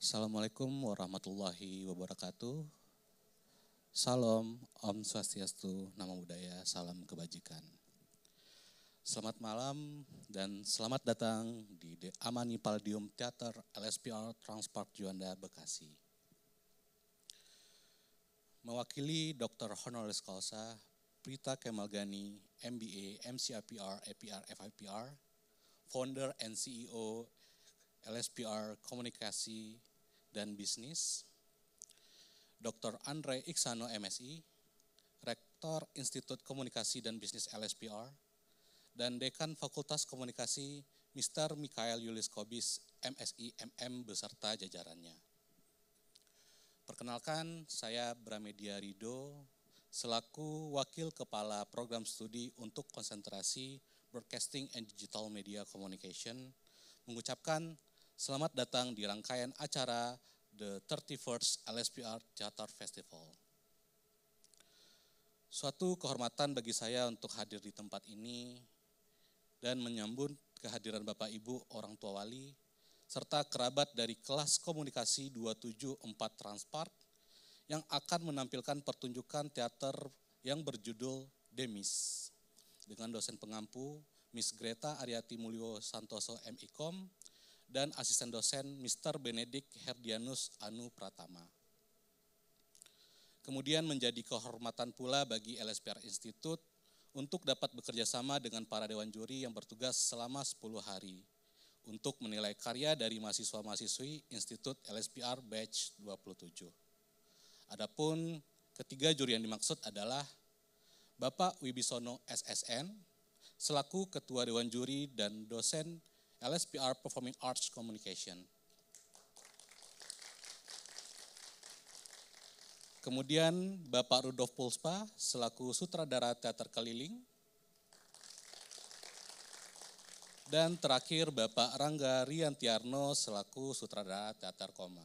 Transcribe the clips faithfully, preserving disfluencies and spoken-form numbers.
Assalamualaikum warahmatullahi wabarakatuh. Salam, Om Swastiastu, Namo Buddhaya, salam kebajikan. Selamat malam dan selamat datang di The Amani Palladium Theater L S P R Transpark Juanda, Bekasi. Mewakili Doktor Honoris Causa Prita Kemalgani, M B A, M C I P R, A P R, F I P R, Founder and C E O L S P R Komunikasi dan Bisnis, Doktor Andre Iksano M Si, Rektor Institut Komunikasi dan Bisnis L S P R, dan Dekan Fakultas Komunikasi Mister Mikael Yulis Kobis, M Si M M beserta jajarannya. Perkenalkan, saya Bramedia Rido, selaku Wakil Kepala Program Studi untuk Konsentrasi Broadcasting and Digital Media Communication, mengucapkan selamat datang di rangkaian acara The thirty-first L S P R Theater Festival. Suatu kehormatan bagi saya untuk hadir di tempat ini dan menyambut kehadiran Bapak Ibu orang tua wali serta kerabat dari kelas komunikasi dua tujuh empat Transpark yang akan menampilkan pertunjukan teater yang berjudul Demis dengan dosen pengampu Miss Greta Aryati Mulyo Santoso M Ikom dan asisten dosen Mister Benedict Herdianus Anu Pratama. Kemudian menjadi kehormatan pula bagi L S P R Institute untuk dapat bekerja sama dengan para dewan juri yang bertugas selama sepuluh hari untuk menilai karya dari mahasiswa-mahasiswi Institut L S P R Batch dua puluh tujuh. Adapun ketiga juri yang dimaksud adalah Bapak Wibisono S S N selaku Ketua Dewan Juri dan dosen L S P R Performing Arts Communication. Kemudian Bapak Rudolf Pulspa selaku Sutradara Teater Keliling. Dan terakhir Bapak Rangga Riantiarno selaku Sutradara Teater Koma.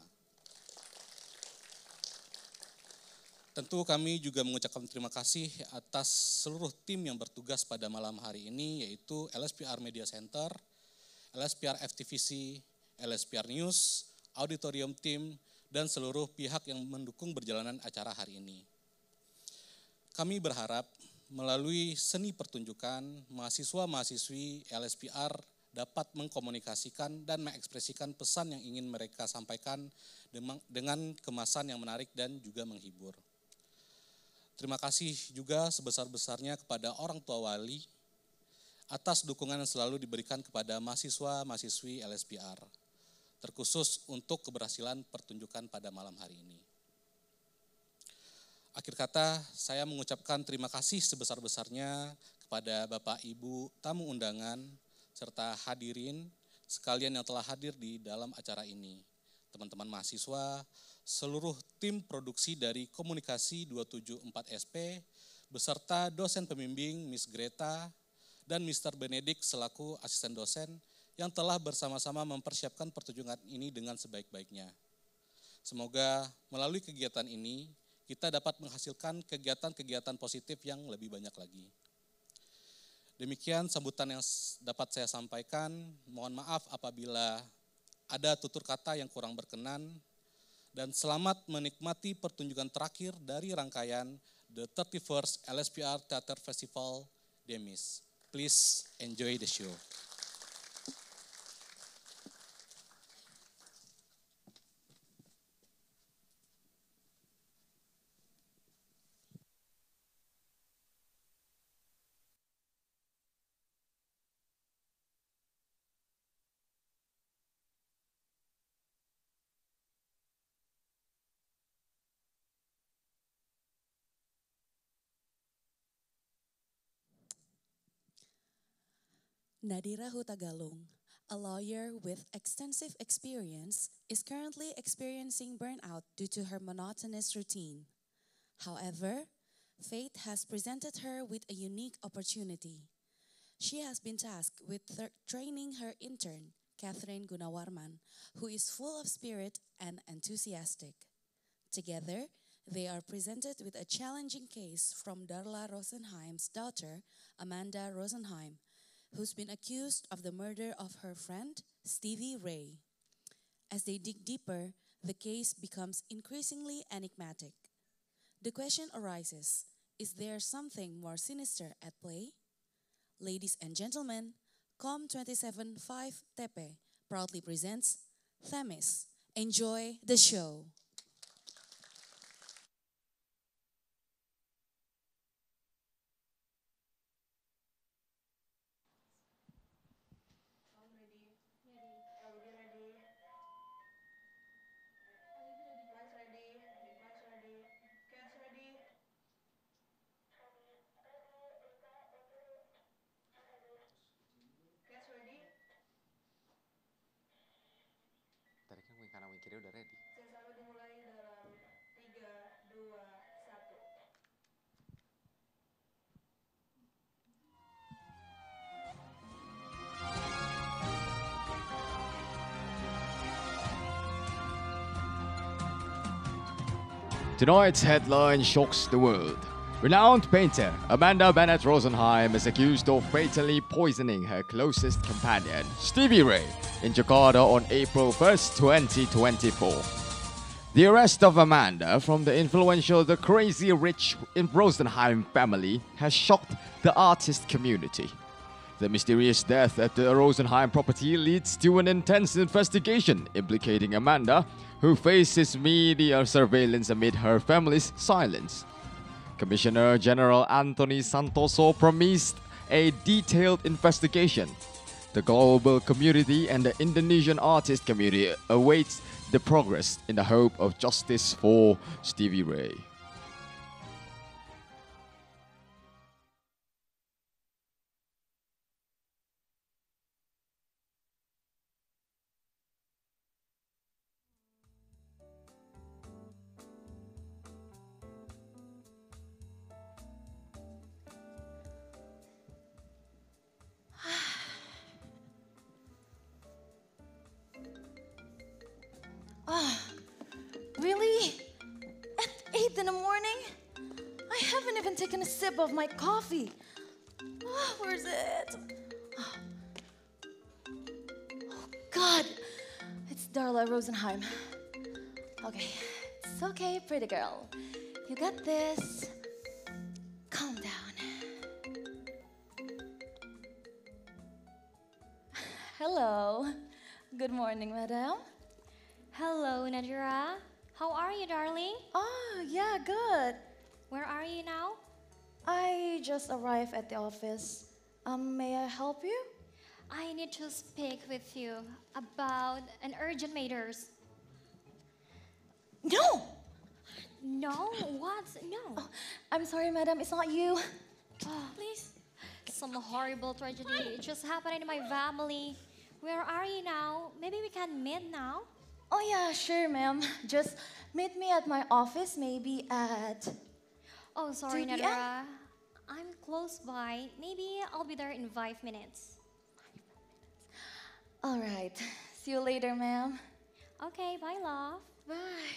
Tentu kami juga mengucapkan terima kasih atas seluruh tim yang bertugas pada malam hari ini, yaitu L S P R Media Center, L S P R F T V C, L S P R News, Auditorium Team, dan seluruh pihak yang mendukung berjalanan acara hari ini. Kami berharap melalui seni pertunjukan, mahasiswa-mahasiswi L S P R dapat mengkomunikasikan dan mengekspresikan pesan yang ingin mereka sampaikan dengan kemasan yang menarik dan juga menghibur. Terima kasih juga sebesar-besarnya kepada orang tua wali atas dukungan yang selalu diberikan kepada mahasiswa-mahasiswi L S P R, terkhusus untuk keberhasilan pertunjukan pada malam hari ini. Akhir kata, saya mengucapkan terima kasih sebesar-besarnya kepada Bapak Ibu tamu undangan, serta hadirin sekalian yang telah hadir di dalam acara ini. Teman-teman mahasiswa, seluruh tim produksi dari Komunikasi dua tujuh empat S P, beserta dosen pembimbing Miss Greta, dan Mister Benedict selaku asisten dosen yang telah bersama-sama mempersiapkan pertunjukan ini dengan sebaik-baiknya. Semoga melalui kegiatan ini, kita dapat menghasilkan kegiatan-kegiatan positif yang lebih banyak lagi. Demikian sambutan yang dapat saya sampaikan. Mohon maaf apabila ada tutur kata yang kurang berkenan. Dan selamat menikmati pertunjukan terakhir dari rangkaian The thirty-first L S P R Theater Festival Demis. Please enjoy the show. Nadira Hutagalung, a lawyer with extensive experience, is currently experiencing burnout due to her monotonous routine. However, fate has presented her with a unique opportunity. She has been tasked with th- training her intern, Catherine Gunawarman, who is full of spirit and enthusiastic. Together, they are presented with a challenging case from Darla Rosenheim's daughter, Amanda Rosenheim, who's been accused of the murder of her friend, Stevie Ray. As they dig deeper, the case becomes increasingly enigmatic. The question arises, is there something more sinister at play? Ladies and gentlemen, COM twenty-seven five T P proudly presents Themis. Enjoy the show. Tadi kan wing kanan wing kiri udah ready. Tonight's headline shocks the world. Renowned painter Amanda Bennett Rosenheim is accused of fatally poisoning her closest companion, Stevie Ray, in Jakarta on April first, twenty twenty-four. The arrest of Amanda from the influential The Crazy Rich Rosenheim family has shocked the artist community. The mysterious death at the Rosenheim property leads to an intense investigation implicating Amanda, who faces media surveillance amid her family's silence. Commissioner General Anthony Santoso promised a detailed investigation. The global community and the Indonesian artist community awaits the progress in the hope of justice for Stevie Ray. Really? At eight in the morning? I haven't even taken a sip of my coffee. Oh, where's it? Oh, God. It's Darla Rosenheim. Okay. It's okay, pretty girl. You got this. Calm down. Hello. Good morning, madam. Hello, Nadira. How are you, darling? Oh, yeah, good. Where are you now? I just arrived at the office. Um, may I help you? I need to speak with you about an urgent matters. No! No, what? No. Oh, I'm sorry, madam, it's not you. Oh, please. Some horrible tragedy just happened in my family. Where are you now? Maybe we can meet now. Oh, yeah, sure, ma'am. Just meet me at my office, maybe at... Oh, sorry, two p m? Nadira. I'm close by. Maybe I'll be there in five minutes. All right. See you later, ma'am. Okay, bye, love. Bye.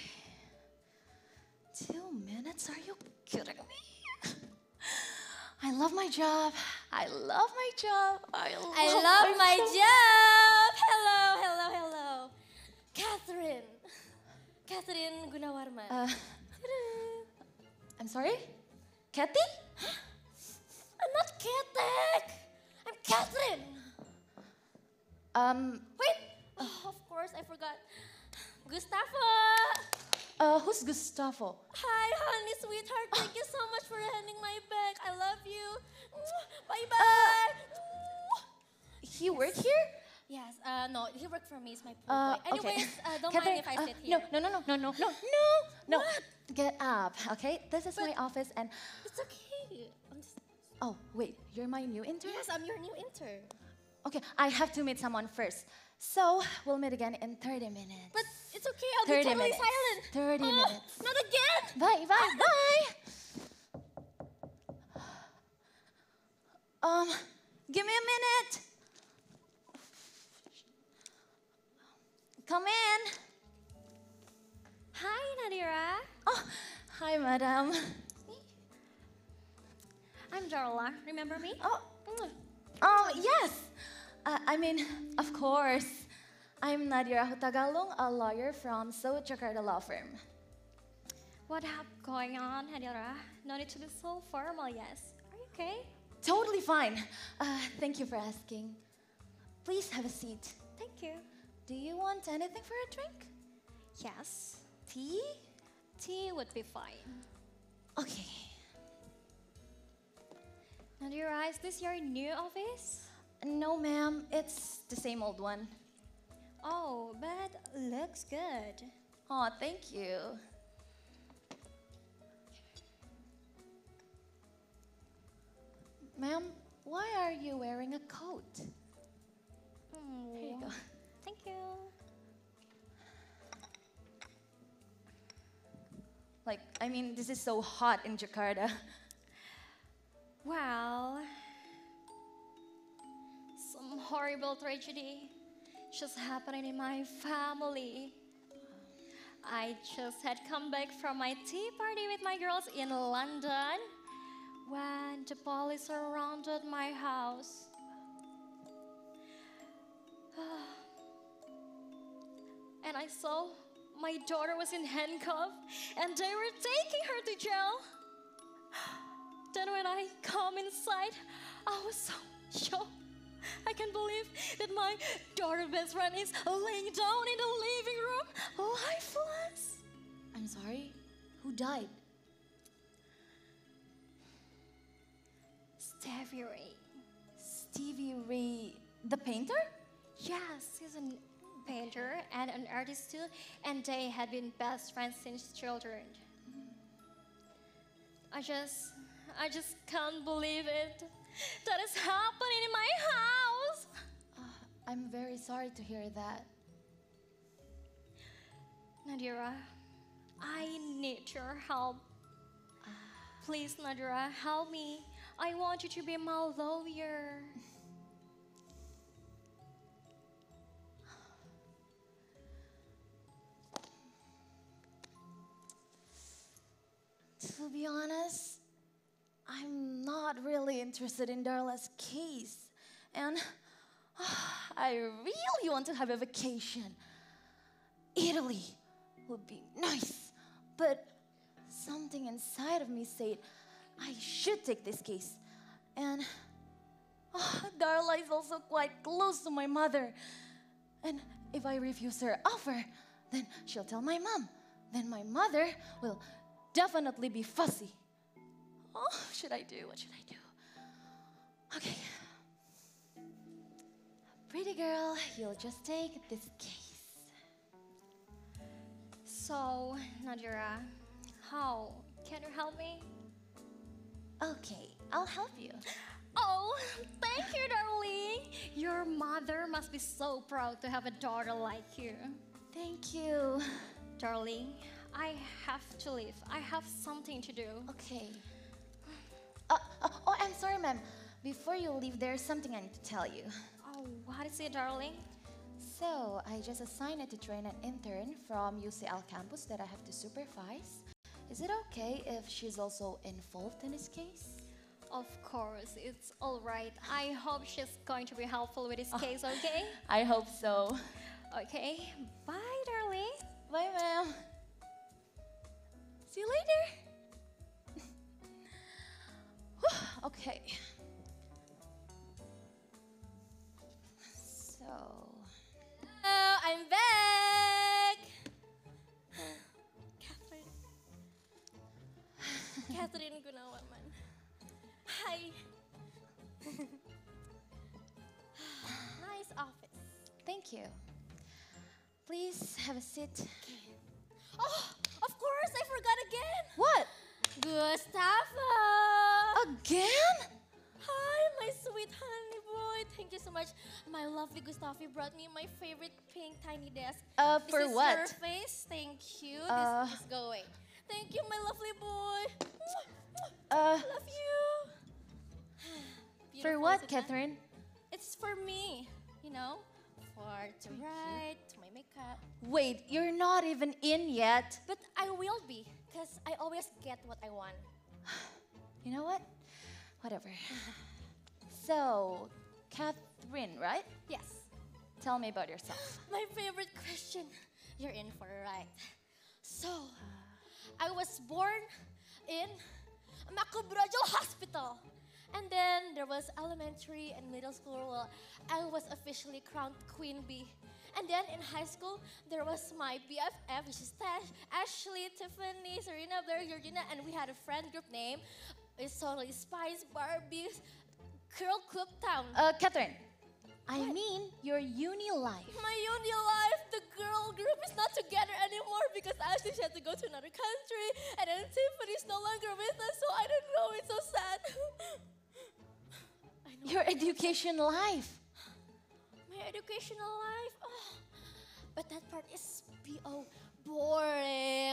Two minutes? Are you kidding me? I love my job. I love my job. I love, I love my, my job. job. Hello, hello, hello. Catherine. Catherine Gunawarman. Uh, I'm sorry? Kathy? I'm not Katek. I'm Catherine. Um, Wait. Oh, of course, I forgot. Gustavo. uh, who's Gustavo? Hi, honey, sweetheart. Thank you so much for handing my bag. I love you. Bye-bye. He work here? Yes, uh, no, he worked for me. He's my pool Uh, boy. Anyways, okay. uh, don't Catherine, mind if I uh, sit here. No, no, no, no, no, no, no, no, no. Get up, okay? This is my office and... It's okay. I'm just- Oh, wait, you're my new intern? Yes, I'm your new intern. Okay, I have to meet someone first. So, we'll meet again in thirty minutes. But it's okay. I'll be thirty totally minutes. silent. thirty Oh, minutes. Not again. Bye, bye, bye. Um, give me a minute. Come in. Hi, Nadira. Oh, hi, madam. I'm Darla. Remember me? Oh, oh yes. Uh, I mean, of course. I'm Nadira Hutagalung, a lawyer from South Jakarta Law Firm. What have going on, Nadira? No need to be so formal, yes. Are you okay? Totally fine. Uh, thank you for asking. Please have a seat. Thank you. Do you want anything for a drink? Yes, Tea? tea would be fine. Okay. Nadira, is this your new office? No, ma'am. It's the same old one. Oh, but looks good. Oh, thank you. Ma'am, why are you wearing a coat? Hmm, Here you go. Thank you. Like, I mean, this is so hot in Jakarta. Well, some horrible tragedy just happening in my family. I just had come back from my tea party with my girls in London when the police surrounded my house. And I saw my daughter was in handcuffs and they were taking her to jail. Then when I come inside, I was so shocked. I can't believe that my daughter's best friend is laying down in the living room, lifeless. I'm sorry. Who died? Stevie Ray. Stevie Ray, the painter? Yes, he's a painter and an artist too, and they had been best friends since children. I just, I just can't believe it. That is happening in my house. Uh, I'm very sorry to hear that. Nadira, I need your help. Please, Nadira, help me. I want you to be my lawyer. To be honest, I'm not really interested in Darla's case. And I really want to have a vacation. Italy would be nice. But something inside of me said I should take this case. And oh, Darla is also quite close to my mother. And if I refuse her offer, then she'll tell my mom. Then my mother will definitely be fussy. Oh, should I do? What should I do? Okay. Pretty girl, you'll just take this case. So, Nadira, how can you help me? Okay, I'll help you. Oh, thank you, darling. Your mother must be so proud to have a daughter like you. Thank you. Darling, I have to leave. I have something to do. Okay. Uh, uh, oh, I'm sorry, ma'am. Before you leave, there's something I need to tell you. Oh, what is it, darling? So, I just assigned to train an intern from U C L campus that I have to supervise. Is it okay if she's also involved in this case? Of course, it's all right. I hope she's going to be helpful with this case, okay? I hope so. Okay, bye, darling. Bye, ma'am. See you later. Okay. So. Oh, I'm back. Catherine. Catherine Gunawan. Hi. Nice office. Thank you. Please have a seat. Oh, of course, I forgot again. What? Gustavo. Again? Hi, my sweet honey boy. Thank you so much. My lovely Gustavo brought me my favorite pink tiny desk. Uh, this for is what? your face. Thank you. Uh, this is going. Thank you, my lovely boy. Uh, Love you. for Beautiful, what, isn't it? Catherine? It's for me, you know, for to write, to my makeup. Wait, you're not even in yet. But I will be, because I always get what I want. You know what? Whatever. So, Catherine, right? Yes. Tell me about yourself. My favorite question. You're in for a ride. So, I was born in Macabrajal Hospital. And then there was elementary and middle school. Well, I was officially crowned Queen Bee. And then in high school, there was my B F F, which is Tash, Ashley, Tiffany, Serena, Blair, Georgina, and we had a friend group name. It's totally Spice, Barbie, Curl Club Town. Uh, Catherine, I mean your uni life. My uni life, the girl group is not together anymore because Ashley she had to go to another country, and then Tiffany's no longer with us, so I don't know, it's so sad. I know. Your education life. My educational life, oh, but that part is B O boring.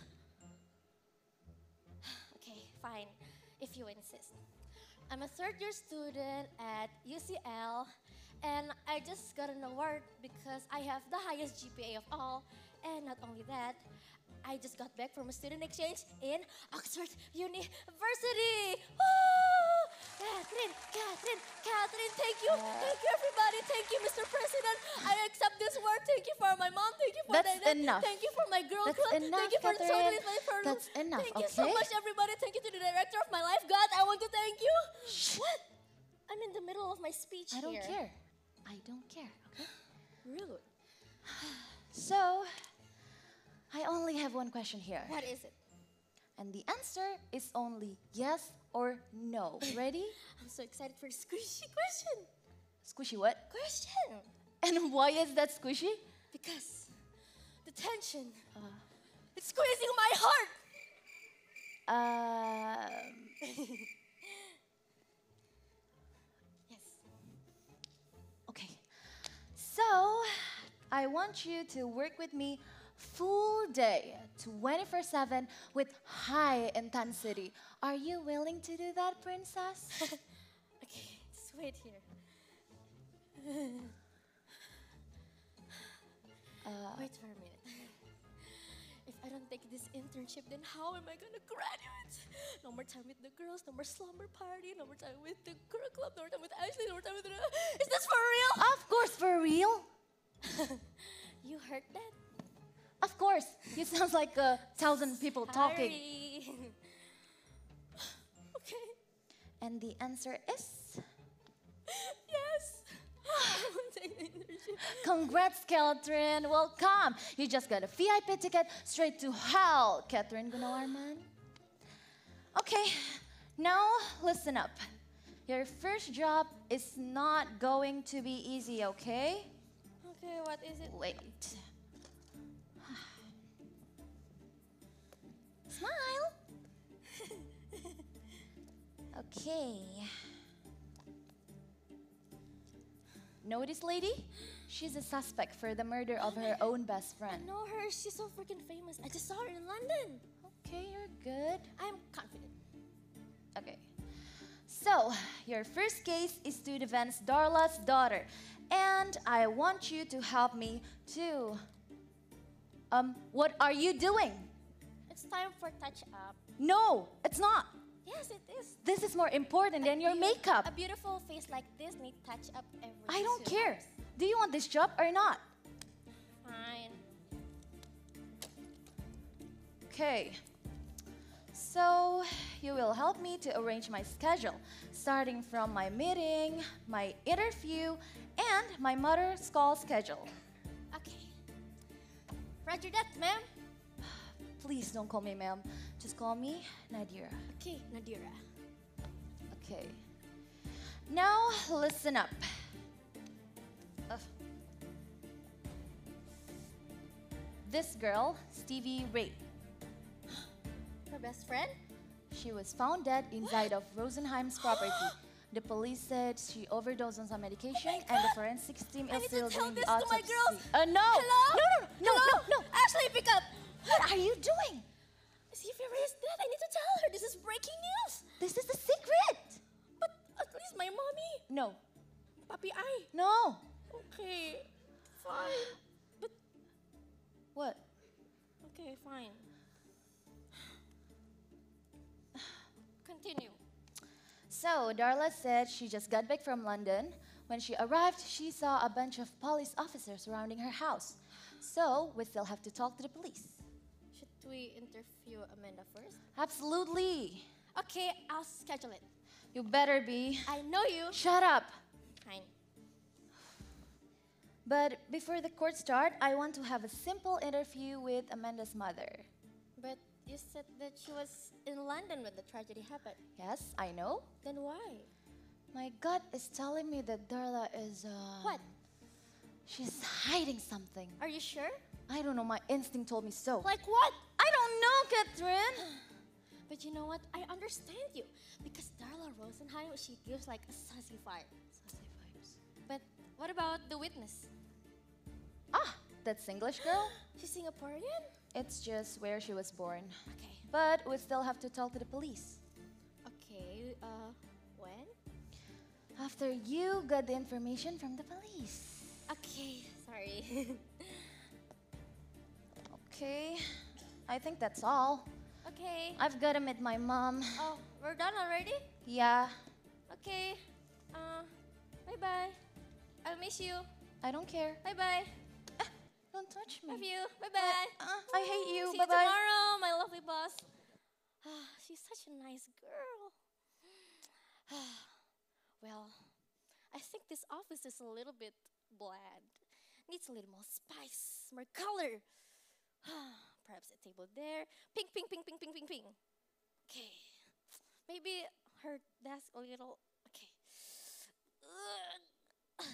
Okay, fine, if you insist. I'm a third year student at U C L, and I just got an award because I have the highest G P A of all. And not only that, I just got back from a student exchange in Oxford University. Woo! Catherine, Catherine, Catherine, thank you. Thank you, everybody. Thank you, Mister President. I accept this award. Thank you for my mom. Thank you for That's my dad. enough. Thank you for my girl That's club. enough, thank you for Catherine. the for That's enough, Thank you so okay? much, everybody. Thank you to the director of my life. God, I want to thank you. What? I'm in the middle of my speech I don't here. care. I don't care, okay? Really? So, I only have one question here. What is it? And the answer is only yes or no. Ready? I'm so excited for the squishy question. Squishy what? Question. And why is that squishy? Because the tension, it's squeezing my heart. Um, Yes. okay. So, I want you to work with me full day, twenty-four seven with high intensity. Are you willing to do that, princess? Okay, just wait here. Uh, Wait for a minute. If I don't take this internship, then how am I gonna graduate? No more time with the girls, no more slumber party, no more time with the girl club, no more time with Ashley, no more time with the... Is this for real? of course, for real. You heard that? Of course. You sound like a thousand people talking. Sorry. Okay. And the answer is Yes. I will take the internship. congrats, Catherine. Welcome. You just got a V I P ticket straight to hell, Catherine Gunawarman. Okay, now listen up. Your first job is not going to be easy, okay? Okay, what is it? Wait. Smile. Okay. Know this lady? She's a suspect for the murder of her own best I friend. know her. She's so freaking famous. I just saw her in London. Okay, you're good. I'm confident. Okay. So, your first case is to defense Darla's daughter. And I want you to help me too. Um, what are you doing? It's time for touch up. No, it's not. Yes, it is. This is more important than your Beau- makeup. A beautiful face like this need touch up every I don't two care. hours. Do you want this job or not? Fine. Okay. So, you will help me to arrange my schedule, starting from my meeting, my interview, and my mother's call schedule. Okay. Roger that, ma'am. Please don't call me ma'am. Just call me Nadira. Okay, Nadira. Okay. Now, listen up. Ugh. This girl, Stevie Ray, Her best friend? she was found dead inside of Rosenheim's property. The police said she overdosed on some medication, and the forensics team I is need still to tell doing this the to my autopsy. girls. Uh, no! Hello? No, no, no, Hello? no, no, no! Ashley, pick up. What are you doing? Stevie Ray is dead. I need to tell her. This is breaking news. This is a secret! But at least my mommy. No, Papi I. no! Okay. Fine. But What? okay, fine. Continue. So, Darla said she just got back from London When she arrived, she saw a bunch of police officers surrounding her house. So we still have to talk to the police. Should we interview Amanda first? Absolutely. Okay, I'll schedule it. You better be. I know you. Shut up. Fine. But before the court start, I want to have a simple interview with Amanda's mother. But you said that she was in London when the tragedy happened. Yes, I know. Then why? My gut is telling me that Darla is, uh... What? She's hiding something. Are you sure? I don't know, my instinct told me so. Like what? I don't know, Catherine. But you know what? I understand you. Because Darla Rosenheim, she gives like a sassy vibe. Sassy vibes. But what about the witness? Ah, that's English girl? She's Singaporean? It's just where she was born. Okay. But we still have to talk to the police. Okay, uh, when? After you got the information from the police. Okay, sorry. Okay, I think that's all. Okay. I've got to meet my mom. Oh, we're done already? Yeah, Okay. Uh, bye-bye. I'll miss you. I don't care. Bye-bye. Don't touch me. Love you. Bye-bye. Uh, I hate you. See Bye you bye. tomorrow, my lovely boss. Ah, she's such a nice girl. Well, I think this office is a little bit bland. Needs a little more spice, more color. Perhaps a table there. Pink, pink, pink, pink, pink, pink, pink. Okay. Maybe her desk a little. Okay. Ugh.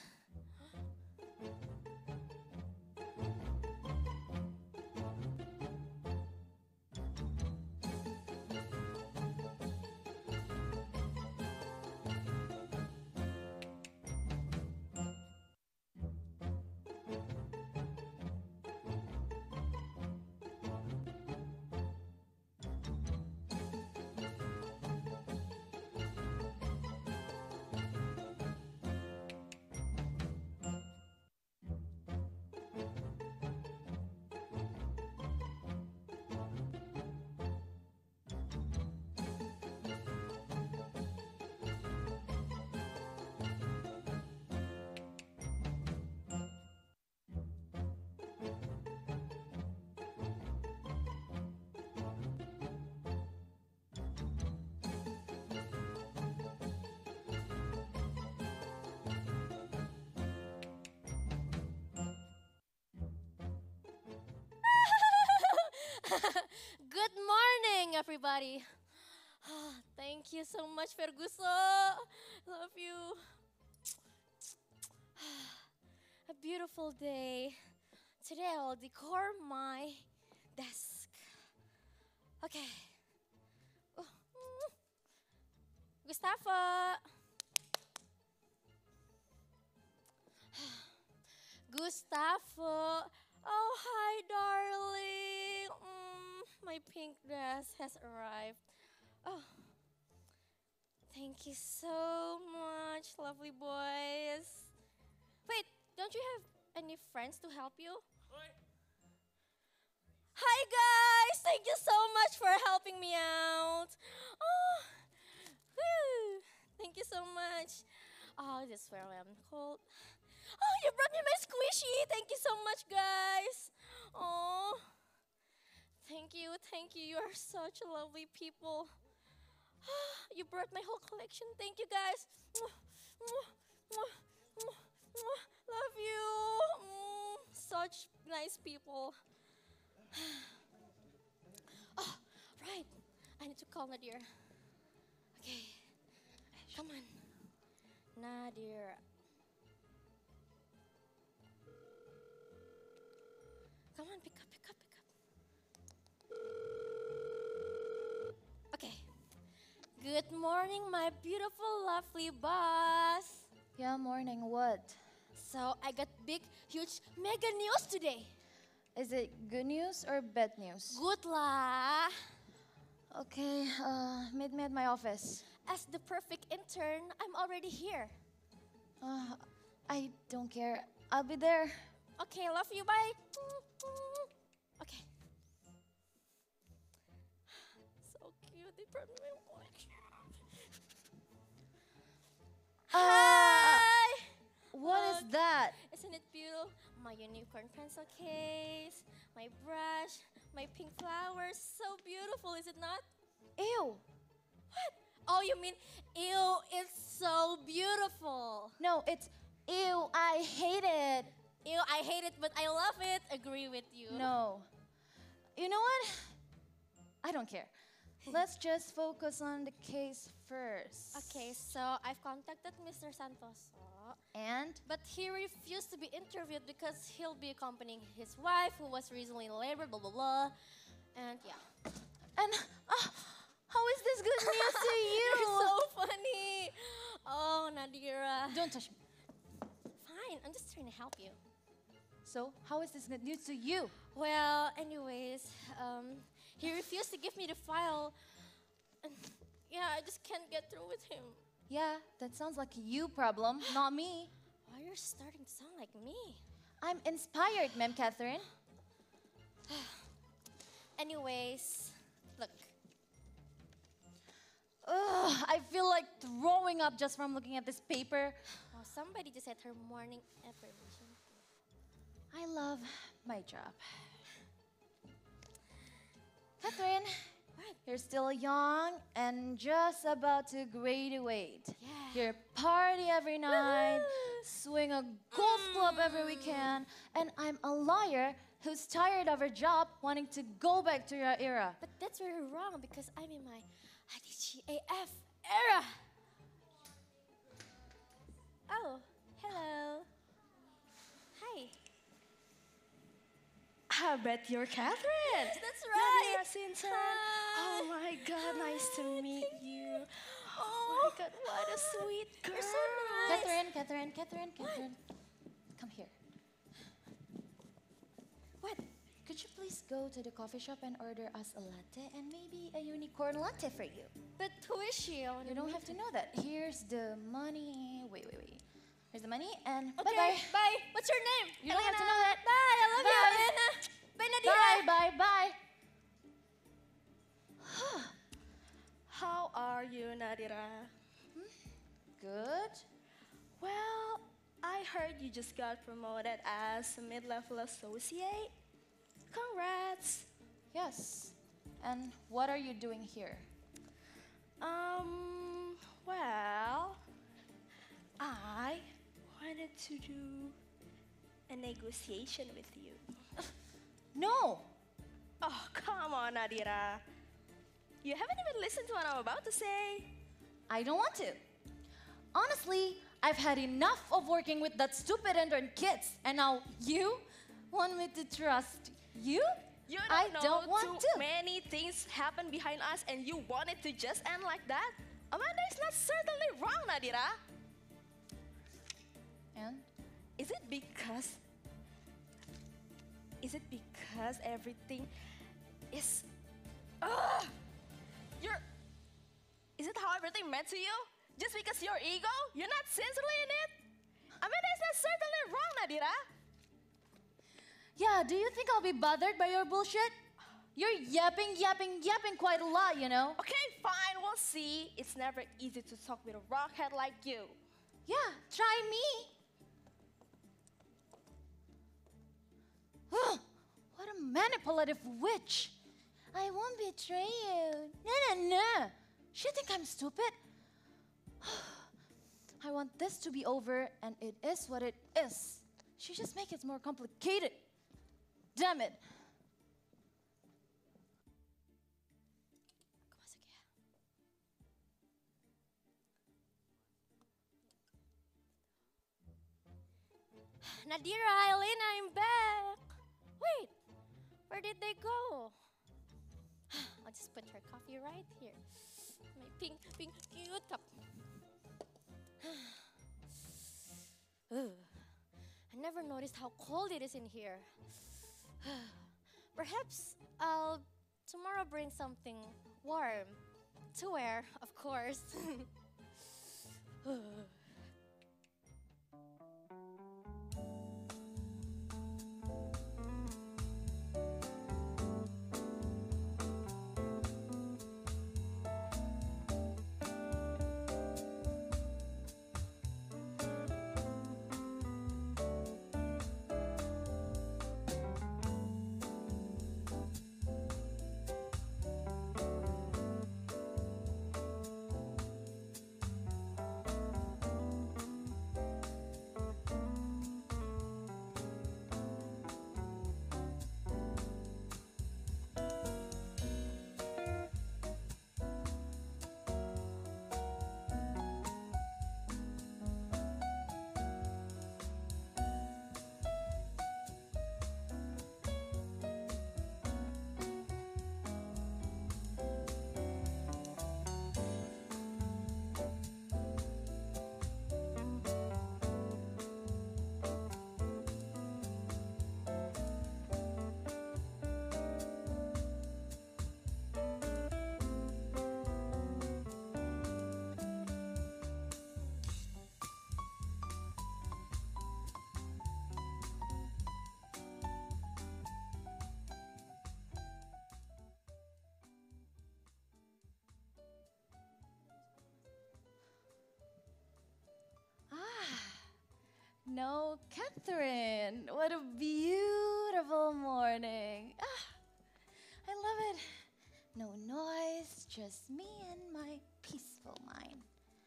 Good morning, everybody. Thank you so much, Ferguso. Love you. A beautiful day. Today I'll decor my desk. Okay. Oh, mm. Gustavo. Gustavo. Oh, hi, darling. Mm, my pink dress has arrived. Oh, thank you so much, lovely boys. Wait, don't you have any friends to help you? Hi, guys. Thank you so much for helping me out. Oh, whew. Thank you so much. Oh, this is where I'm cold. Oh, you brought me my squishy. Thank you so much, guys. Oh, thank you, thank you. You are such lovely people. You brought my whole collection. Thank you, guys. Love you. Such nice people. Oh, right. I need to call Nadir. Okay, come on. Nadir. Come on, pick up, pick up, pick up. Okay. Good morning, my beautiful, lovely boss. Yeah, morning. What? So I got big, huge, mega news today. Is it good news or bad news? Good lah. Okay, uh, meet me at my office. As the perfect intern, I'm already here. Uh, I don't care. I'll be there. Okay, love you, bye. Okay. So cute, they brought me my collection. Uh, Hi! What is look. that? Isn't it beautiful? My unicorn pencil case, my brush, my pink flowers. So beautiful, is it not? Ew. What? Oh, you mean, ew, it's so beautiful. No, it's ew, I hate it. Ew, I hate it, but I love it. Agree with you. No. You know what? I don't care. Let's just focus on the case first. Okay, so I've contacted Mister Santoso, And? but he refused to be interviewed because he'll be accompanying his wife, who was recently in labor, blah, blah, blah. And yeah. And uh, how is this good news to you? You're so funny. Oh, Nadira. Don't touch me. Fine, I'm just trying to help you. So, how is this good news to you? Well, anyways, um, he refused to give me the file. And yeah, I just can't get through with him. Yeah, that sounds like a you problem, not me. Why you're starting to sound like me? I'm inspired, Ma'am Catherine. Anyways, look. Ugh, I feel like throwing up just from looking at this paper. Oh, somebody just had her morning affirmation. I love my job. Catherine, What? you're still young and just about to graduate. Yeah. You party every night, swing a golf club every weekend, and I'm a lawyer who's tired of her job, wanting to go back to your era. But that's very wrong because I'm in my I D G A F era. Oh, hello. Hi. I bet you're Catherine. That's right. Nadia Sinton. Hi. Oh my God, nice to meet you. Oh, Oh my God, what a sweet girl. you're so nice. Catherine, Catherine, Catherine, Catherine. Come here. What? Could you please go to the coffee shop and order us a latte and maybe a unicorn latte for you? But who is she? I wanna You don't meet have to her. know that. Here's the money. Wait, wait, wait. Here's the money and Okay, bye-bye. bye. What's your name? You don't have to Elena. know that. Bye. I love you, Bye. Elena. Bye, Nadira. Bye, bye, bye. How are you, Nadira? Good. Well, I heard you just got promoted as a mid-level associate. Congrats. Yes. And what are you doing here? Um, well, I wanted to do a negotiation with you. No. Oh, come on, Nadira. You haven't even listened to what I'm about to say. I don't want to. Honestly, I've had enough of working with that stupid intern kids, and now you want me to trust you? You don't I know don't want too to. many things happen behind us and you want it to just end like that? Amanda is not certainly wrong, Nadira. And Is it because... Is it because everything is... Ugh! You're... Is it how everything meant to you? Just because your ego? You're not sincerely in it? Amanda is not certainly wrong, Nadira. yeah, do you think I'll be bothered by your bullshit? You're yapping, yapping, yapping quite a lot, you know? Okay, fine, we'll see. It's never easy to talk with a rockhead like you. Yeah, try me. What a manipulative witch. I won't betray you. No, no, no. She think I'm stupid. I want this to be over, and it is what it is. She just make it more complicated. Damn it. Masuk ya. Nadira, Elena, I'm back. Wait, where did they go? I'll just put her coffee right here. My pink, pink, cute cup. Ugh, I never noticed how cold it is in here. Perhaps I'll tomorrow bring something warm to wear, of course. no, Catherine. What a beautiful morning. Ah, I love it. No noise, just me and my peaceful mind.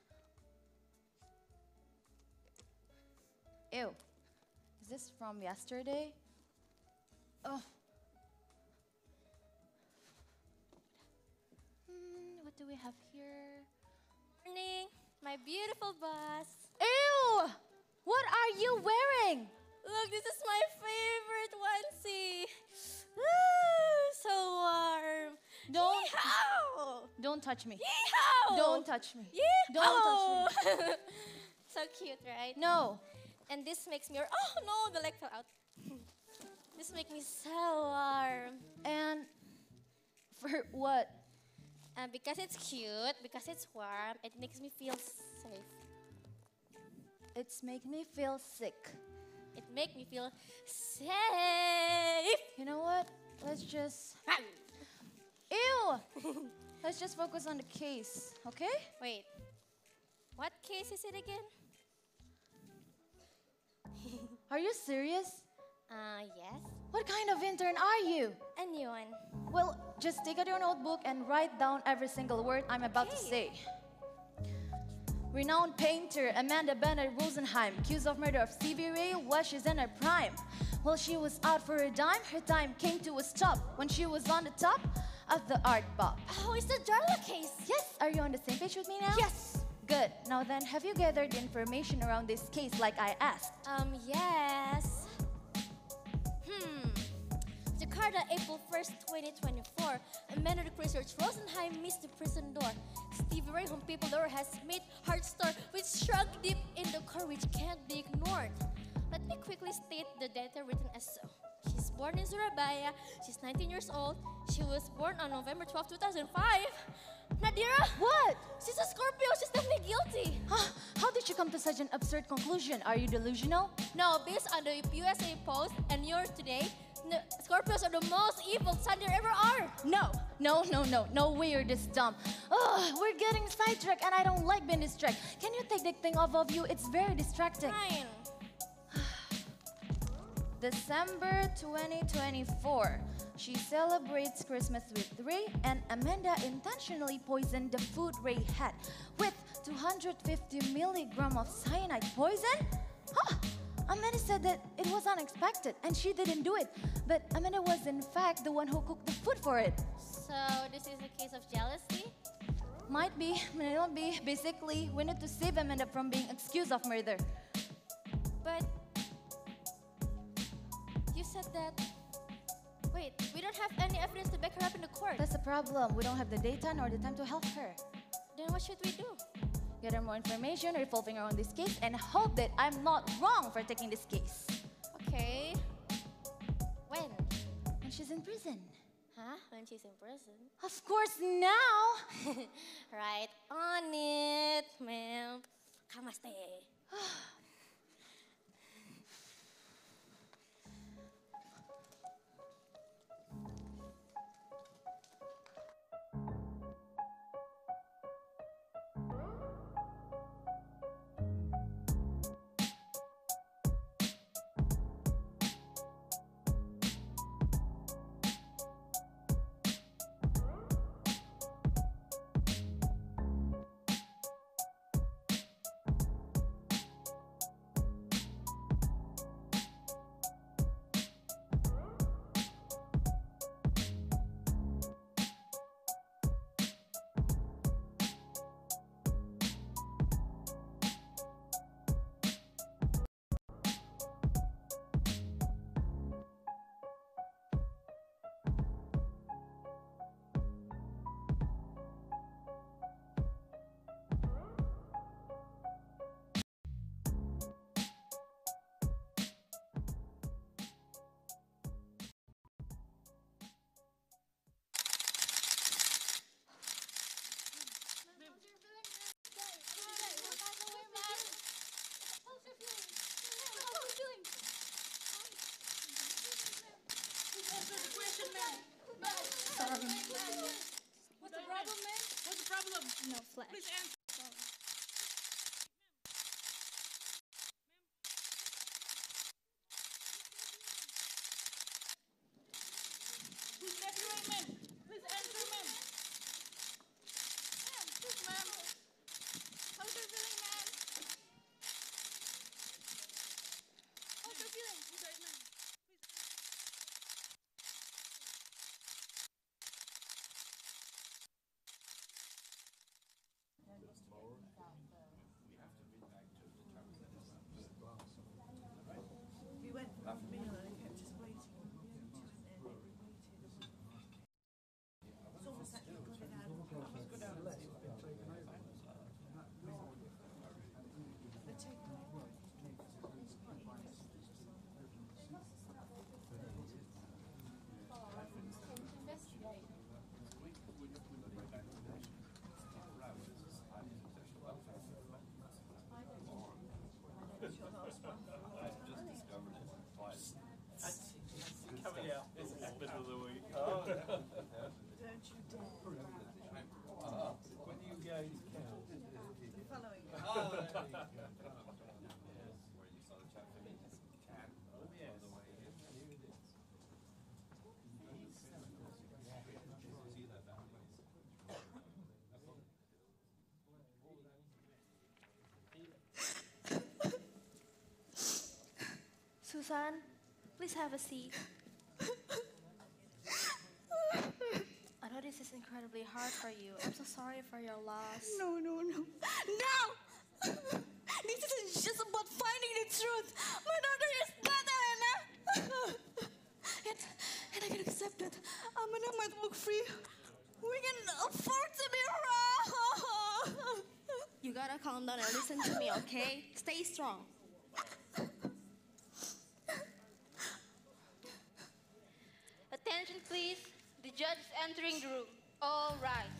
Ew, is this from yesterday? Oh. Hmm, what do we have here? Morning, my beautiful boss. Ew! What are you wearing? Look, this is my favorite onesie. Woo, so warm. Don't Yeehaw! don't touch me. Yeehaw! Don't touch me. Yeehaw! Don't touch me. So cute, right? No. And this makes me, oh no, the leg fell out. This makes me so warm. And for what? And because it's cute, because it's warm, it makes me feel safe. It's make me feel sick. It makes me feel safe. You know what? Let's just Ew! Let's just focus on the case, okay? Wait, what case is it again? Are you serious? Uh, yes, What kind of intern are you? a new one. Well, just take out your notebook and write down every single word I'm about to say. Okay. Renowned painter Amanda Bennett Rosenheim, accused of murder of Stevie Ray while she's in her prime. While she was out for a dime, her time came to a stop when she was on the top of the art pop. Oh, it's the Darla case. Yes, are you on the same page with me now? Yes. Good. Now then, have you gathered information around this case like I asked? Um, yes. Hmm. Jakarta, April first, twenty twenty-four. Amanda the Cruiser Rosenheim missed the prison door. Stevie Ray, whom people lore has made heart star, which struck deep in the core, which can't be ignored. Let me quickly state the data written as so. She's born in Surabaya. She's nineteen years old. She was born on November twelfth, two thousand five. Nadira! What? She's a Scorpio. She's definitely guilty. Huh? How did you come to such an absurd conclusion? Are you delusional? No, based on the U S A Post and yours today, n- Scorpios are the most evil sun there ever are. No, no, no, no, no way you're this dumb. Ugh, we're getting sidetracked and I don't like being distracted. Can you take that thing off of you? It's very distracting. Fine. December twenty twenty-four. She celebrates Christmas with Ray, and Amanda intentionally poisoned the food Ray had with two hundred fifty milligrams of cyanide poison? Huh! Amanda said that it was unexpected and she didn't do it. But Amanda was in fact the one who cooked the food for it. So this is a case of jealousy? Might be, may not be. Basically, we need to save Amanda from being accused of murder. But you said that. Wait, we don't have any evidence to back her up in the court. That's the problem. We don't have the data nor the time to help her. Then what should we do? Gather more information revolving around this case and hope that I'm not wrong for taking this case. Okay. When? And she's in prison. Huh? When she's in prison? Of course, now. Right on it, ma'am. Kamaste. What's the problem, man? What's the problem? No flash. Please answer. son. Please have a seat. I know this is incredibly hard for you. I'm so sorry for your loss. No, no, no. No! This isn't just about finding the truth. My daughter is dead, Elena. and, and I can accept that Amanda might walk free. We can afford to be wrong. You gotta calm down and listen to me, okay? Stay strong. Attention, please. The judge is entering the room. All rise.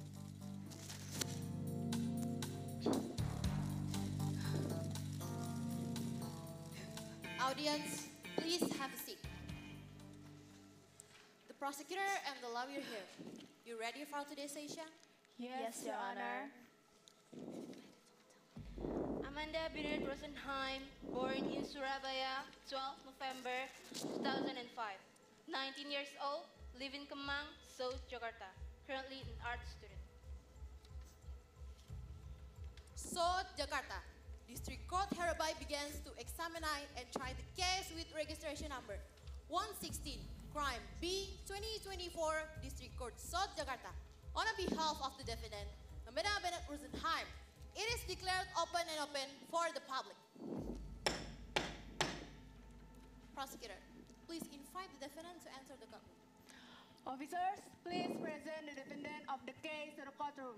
Audience, please have a seat. The prosecutor and the lawyer here. You ready for today's session? Yes, Your Honor. Amanda Bennett Rosenheim, born in Surabaya, twelfth November two thousand five. nineteen years old, live in Kemang, South Jakarta. Currently an art student. South Jakarta. District Court hereby begins to examine and try the case with registration number one sixteen, crime B twenty twenty-four, District Court South Jakarta. On behalf of the defendant, Amanda Bennett Rosenheim, it is declared open and open for the public. Prosecutor, please invite the defendant to enter the courtroom. Officers, please present the defendant of the case to the courtroom.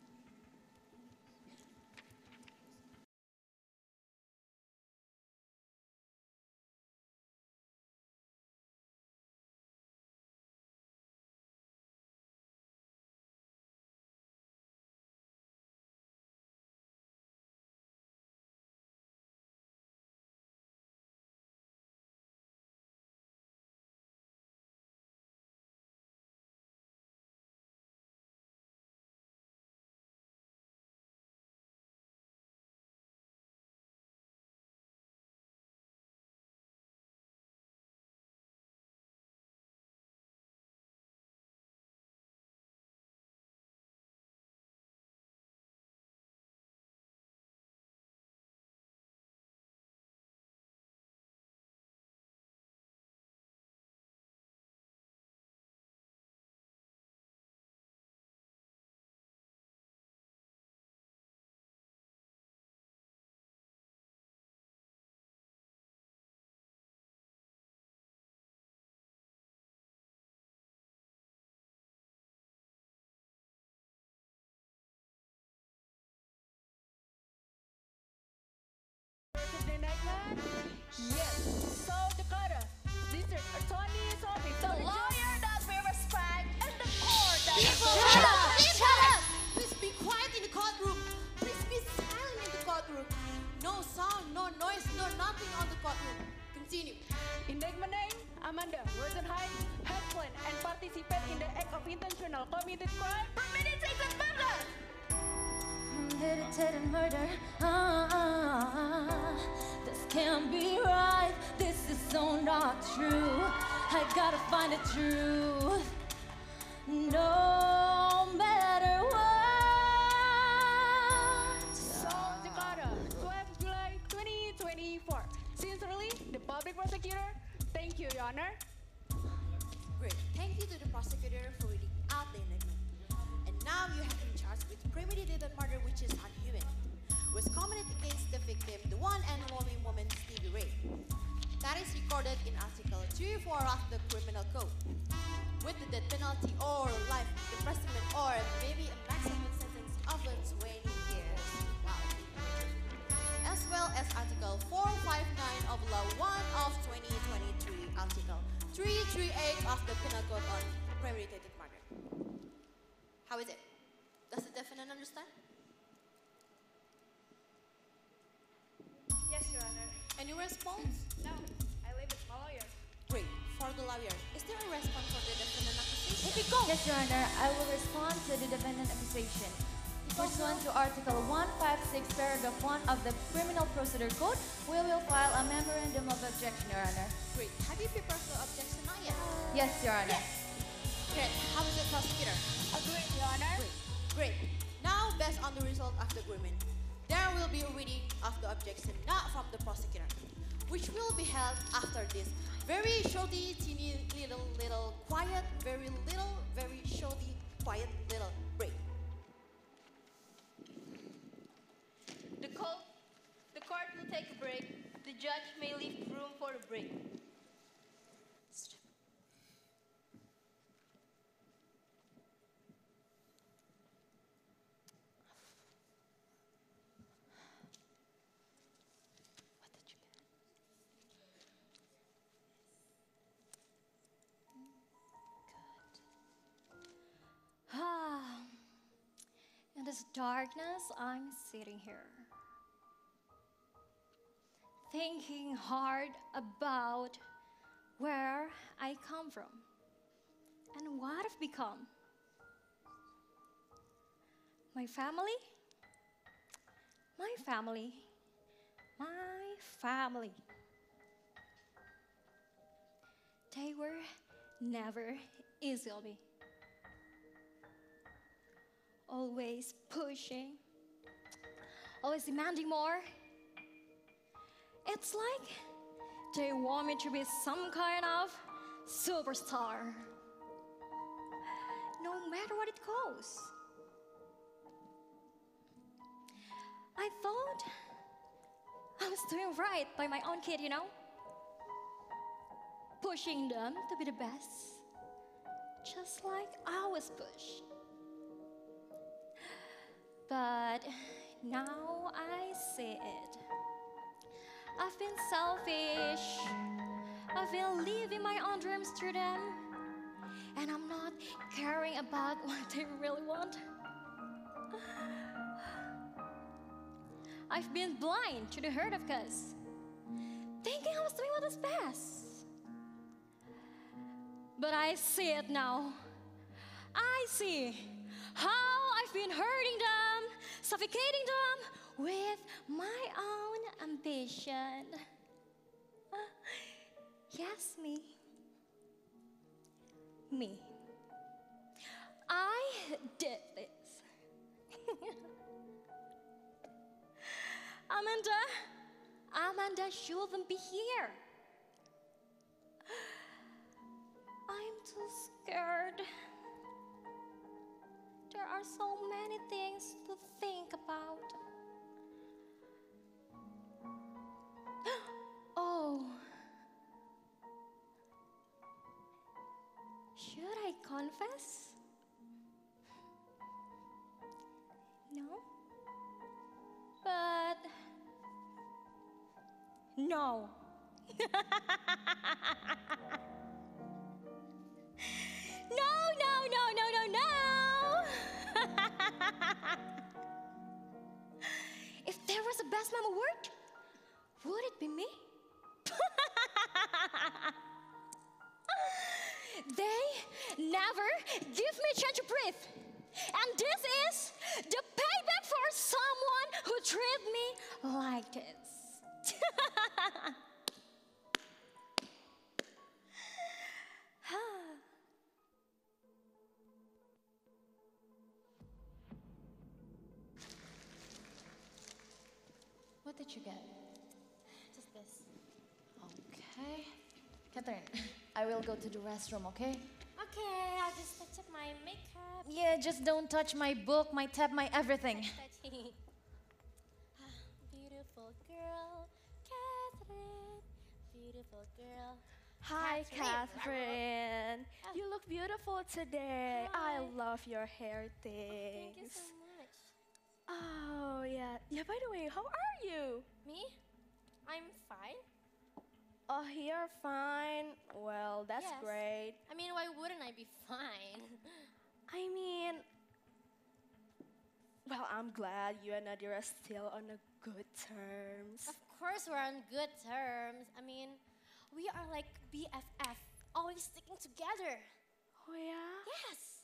Yes, South Jakarta, District Attorney's Office. The lawyer that we respect and the court that Shut we up! Shut up! Please be quiet in the courtroom. Please be silent in the courtroom. No sound, no noise, no nothing on the courtroom. Continue. Indictment name, Amanda Rosenheim, has planned and participate in the act of intentional committed crime. premeditated murder. Premeditated murder. Ah, this can't be right. This is so not true. I gotta find the truth. No matter what. South Jakarta, twelfth July twenty twenty-four. Sincerely, the public prosecutor. Thank you, Your Honor. Great. Thank you to the prosecutor for reading out the indictment. And now you have been charged with premeditated murder, which is unhuman, was committed against the victim, the one and only woman, Stevie Ray. That is recorded in Article two four of the Criminal Code, with the death penalty or life imprisonment or maybe a maximum sentence of twenty years. Wow. As well as Article four fifty-nine of Law one of twenty twenty-three, Article three thirty-eight of the Penal Code on premeditated murder. How is it? Does the defendant understand? Yes, Your Honor. Any response? No, I leave it to my lawyer. Great. For the lawyer, is there a response for the defendant accusation? Here we go. Yes, Your Honor, I will respond to the defendant accusation. Pursuant to Article one fifty-six, Paragraph one of the Criminal Procedure Code, we will file a memorandum of objection, Your Honor. Great. Have you prepared the objection? Not yet. Yes, Your Honor. Great. How is it, prosecutor? Agreed, Your Honor. Great. Now, based on the result of the agreement, there will be a reading of the objection, not from the prosecutor. which will be held after this very shorty, teeny, little, little, quiet, very little, very shorty, quiet, little break. The court, the court will take a break. The judge may leave room for a break. Ah, in this darkness, I'm sitting here, thinking hard about where I come from and what I've become. My family, my family, my family. They were never easy on me. Always pushing, always demanding more. It's like they want me to be some kind of superstar, no matter what it goes. I thought I was doing right by my own kid, you know? Pushing them to be the best, just like I was pushed. But now I see it. I've been selfish. I've been living my own dreams through them. And I'm not caring about what they really want. I've been blind to the hurt of cause, thinking I was doing what was best. But I see it now. I see how I've been hurting them, suffocating them with my own ambition. Yes, me. Me. I did this. Amanda, Amanda shouldn't be here. I'm too scared. There are so many things to think about. Oh, should I confess? No, but no. No, no, no, no, no, no. If there was a best mama word, would it be me? They never give me a chance to breathe. And this is the payback for someone who treated me like this. What did you get? Just this. Okay. Catherine, I will go to the restroom, okay? Okay, I'll just touch up my makeup. Yeah, just don't touch my book, my tab, my everything. Beautiful girl, Catherine. Beautiful girl. Hi, Catherine. Catherine. You look beautiful today. I Hi. love your hair Thank you things. so much. Oh, yeah. Yeah, by the way, how are you? Me? I'm fine. Oh, you're fine. Well, that's Yes. great. I mean, why wouldn't I be fine? I mean, well, I'm glad you and Nadia are still on a good terms. Of course, we're on good terms. I mean, we are like B F F, always sticking together. Oh, yeah? Yes.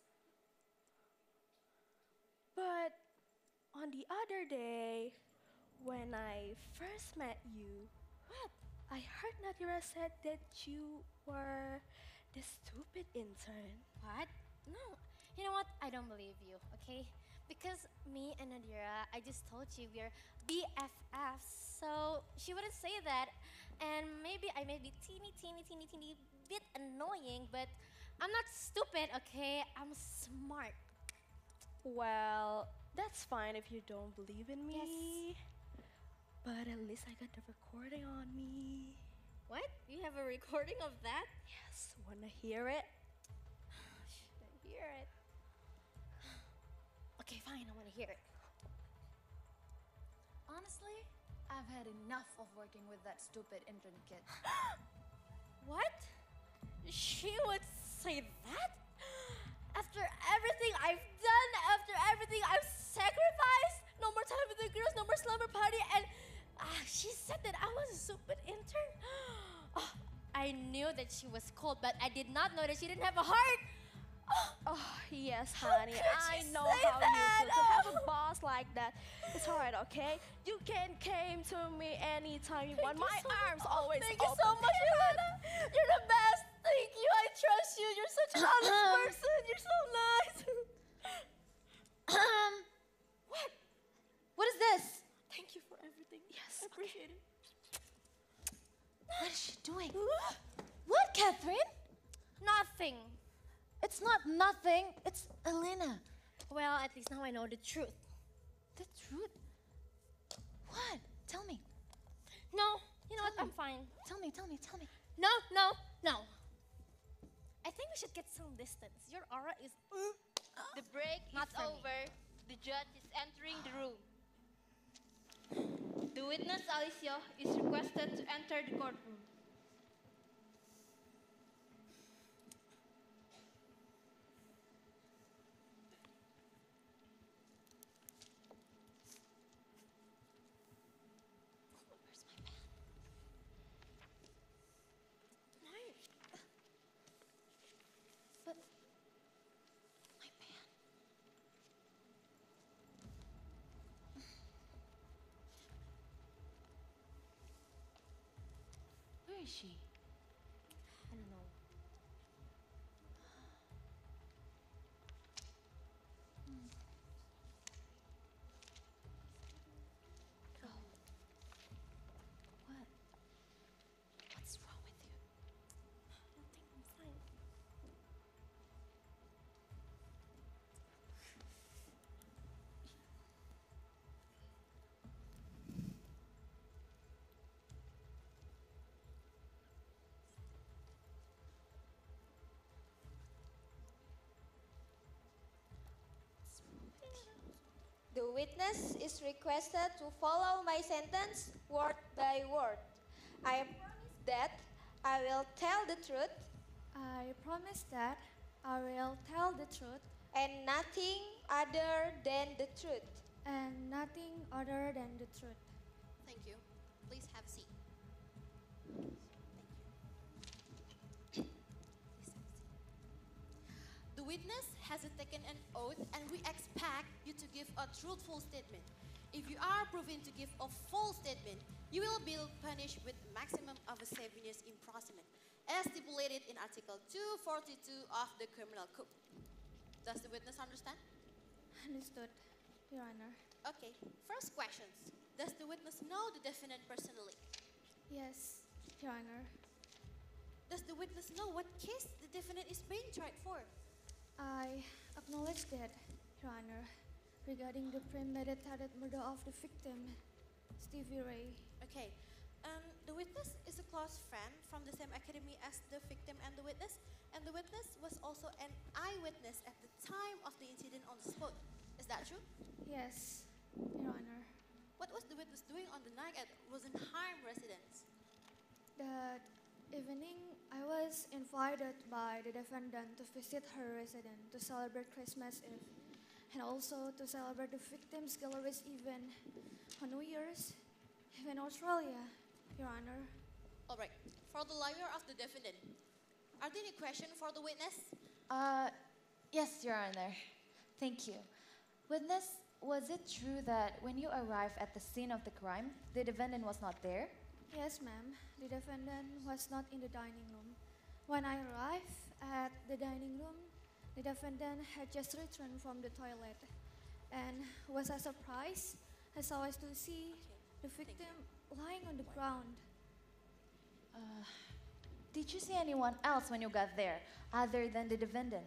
But on the other day, when I first met you, What? I heard Nadira said that you were the stupid intern. What? No. You know what? I don't believe you, okay? Because me and Nadira, I just told you we're B F Fs, so she wouldn't say that. And maybe I may be teeny, teeny, teeny, teeny bit annoying, but I'm not stupid, okay? I'm smart. Well, that's fine if you don't believe in me. Yes. But at least I got the recording on me. What? You have a recording of that? Yes, wanna hear it? Should I hear it? Okay, fine, I wanna hear it. Honestly, I've had enough of working with that stupid intern kid. What? She would say that? After everything I've done, after everything I've sacrificed, no more time with the girls, no more slumber party, and ah, she said that I was a stupid intern? Oh, I knew that she was cold, but I did not know that she didn't have a heart. Oh, Oh, yes, How honey. could I you know say how that? you feel to have a boss like that. It's alright, okay? You can came to me anytime you want. Thank you My so arms much. always Thank open. you so much, Johanna. You're the best. Thank you. I trust you. You're such an honest person. You're so nice. Um, What? what is this? Thank you for everything. Yes, I appreciate it. What is she doing? What, Catherine? Nothing. It's not nothing. It's Elena. Well, at least now I know the truth. The truth? What? Tell me. No, you know what? Tell I'm me. fine. Tell me, tell me, tell me. No, no, no. I think we should get some distance. Your aura is. The break Not is for me. over. The judge is entering the room. The witness, Alicia, is requested to enter the courtroom. Where's my pen? But my pen. Where is she? I don't know. Oh. What? What's wrong with you? Nothing. I'm fine. The witness is requested to follow my sentence word by word. I promise that I will tell the truth I promise that I will tell the truth and nothing other than the truth. and nothing other than the truth. Thank you. Please have a seat. The witness has taken an oath and we expect you to give a truthful statement. If you are proven to give a false statement, you will be punished with a maximum of seven years imprisonment, as stipulated in Article two forty-two of the Criminal Code. Does the witness understand? Understood, Your Honor. Okay, first questions. Does the witness know the defendant personally? Yes, Your Honor. Does the witness know what case the defendant is being tried for? I acknowledge that, Your Honor, regarding the premeditated murder of the victim, Stevie Ray. Okay, um, the witness is a close friend from the same academy as the victim and the witness, and the witness was also an eyewitness at the time of the incident on the spot. Is that true? Yes, Your Honor. What was the witness doing on the night at Rosenheim residence? That evening, I was invited by the defendant to visit her residence to celebrate Christmas Eve and also to celebrate the victim's gallery's event on New Year's Eve in Australia, Your Honor. All right, for the lawyer of the defendant, are there any questions for the witness? Uh, yes, Your Honor. Thank you. Witness, was it true that when you arrived at the scene of the crime, the defendant was not there? Yes, ma'am. The defendant was not in the dining room. When I arrived at the dining room, the defendant had just returned from the toilet. And was I surprised as I was to see the victim lying on the ground. Uh, did you see anyone else when you got there, other than the defendant?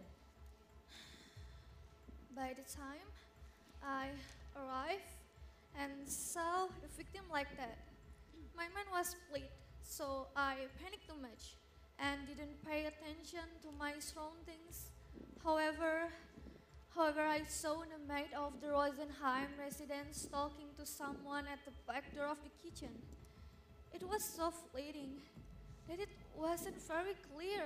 By the time I arrived and saw the victim like that, my mind was split, so I panicked too much and didn't pay attention to my surroundings. However, however, I saw the maid of the Rosenheim residence talking to someone at the back door of the kitchen. It was so fleeting that it wasn't very clear.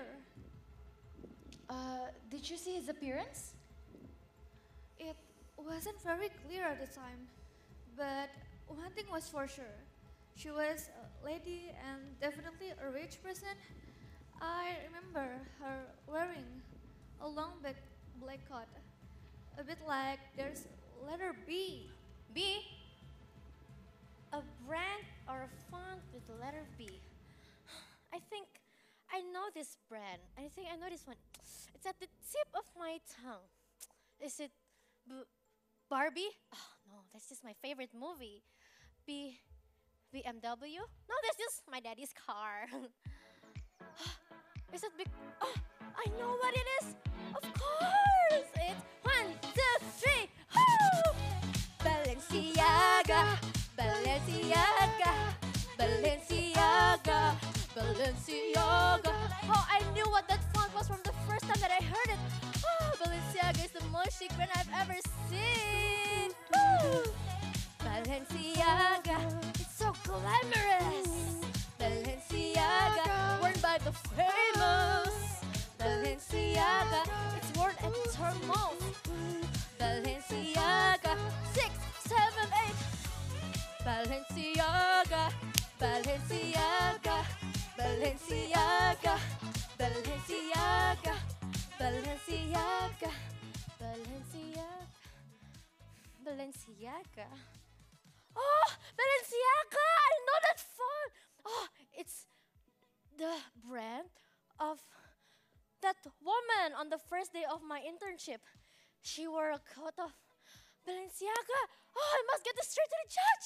Uh, did you see his appearance? It wasn't very clear at the time, but one thing was for sure. She was a lady and definitely a rich person. I remember her wearing a long black, black coat, a bit like there's letter B. B? A brand or a font with the letter B. I think I know this brand. I think I know this one. It's at the tip of my tongue. Is it B- Barbie? Oh no, that's just my favorite movie. B BMW? No, that's just my daddy's car. Is it big? Oh, I know what it is. Of course, it's one, two, three. Woo! Balenciaga, Balenciaga, Balenciaga, Balenciaga. Oh, I knew what that font was from the first time that I heard it. Oh, Balenciaga is the most chic brand I've ever seen. Woo! Balenciaga, it's so glamorous. Balenciaga, worn by the famous. Balenciaga, it's worn at thermals. Balenciaga, six, seven, eight. Balenciaga, Balenciaga, Balenciaga, Balenciaga, Balenciaga, Balenciaga, Balenciaga. Oh, Balenciaga! I know that font. Oh, it's the brand of that woman on the first day of my internship. She wore a coat of Balenciaga. Oh, I must get this straight to the judge.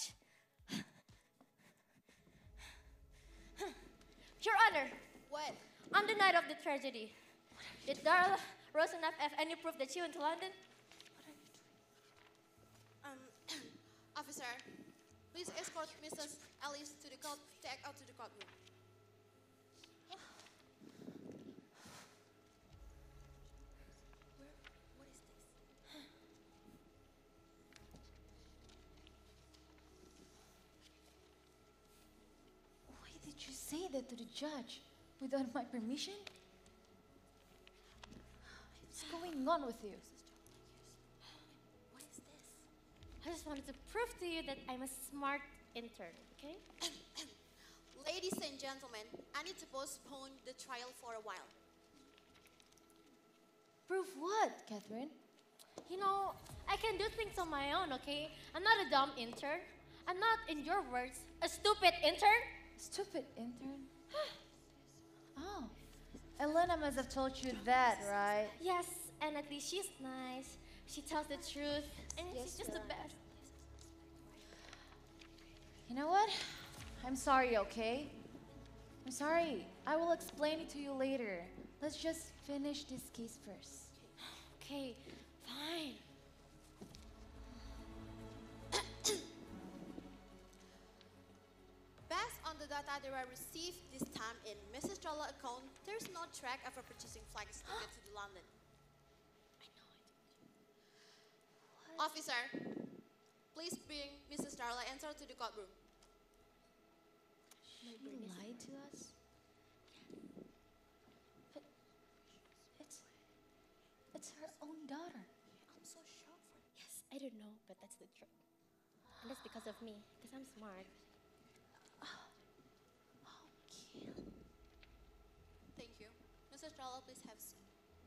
Your Honor. What? On the night of the tragedy, did Darla Rosenap have any proof that she went to London? Um, officer, please escort Missus Alice to the court, take out to the courtroom. What is this? Why did you say that to the judge without my permission? What's going on with you? What is this? I just wanted to prove to you that I'm a smart intern, okay? Ladies and gentlemen, I need to postpone the trial for a while. Prove what, Catherine? You know, I can do things on my own, okay? I'm not a dumb intern. I'm not, in your words, a stupid intern. Stupid intern? Oh, Elena must have told you that, right? Yes, and at least she's nice. She tells the truth, and Yes, she's just the sir. best. You know what? I'm sorry, okay? I'm sorry. I will explain it to you later. Let's just finish this case first. Okay, fine. Based on the data that I received this time in Missus Stroller account, there's no track of her purchasing flights to get to the London. I know it. Officer, please bring Missus Darla Answer to the courtroom. She lied to us? But it's, it's her own daughter. I'm so shocked for Yes, I don't know, but that's the truth. And that's because of me, because I'm smart. Okay. Thank you. Missus Darla, please have a seat.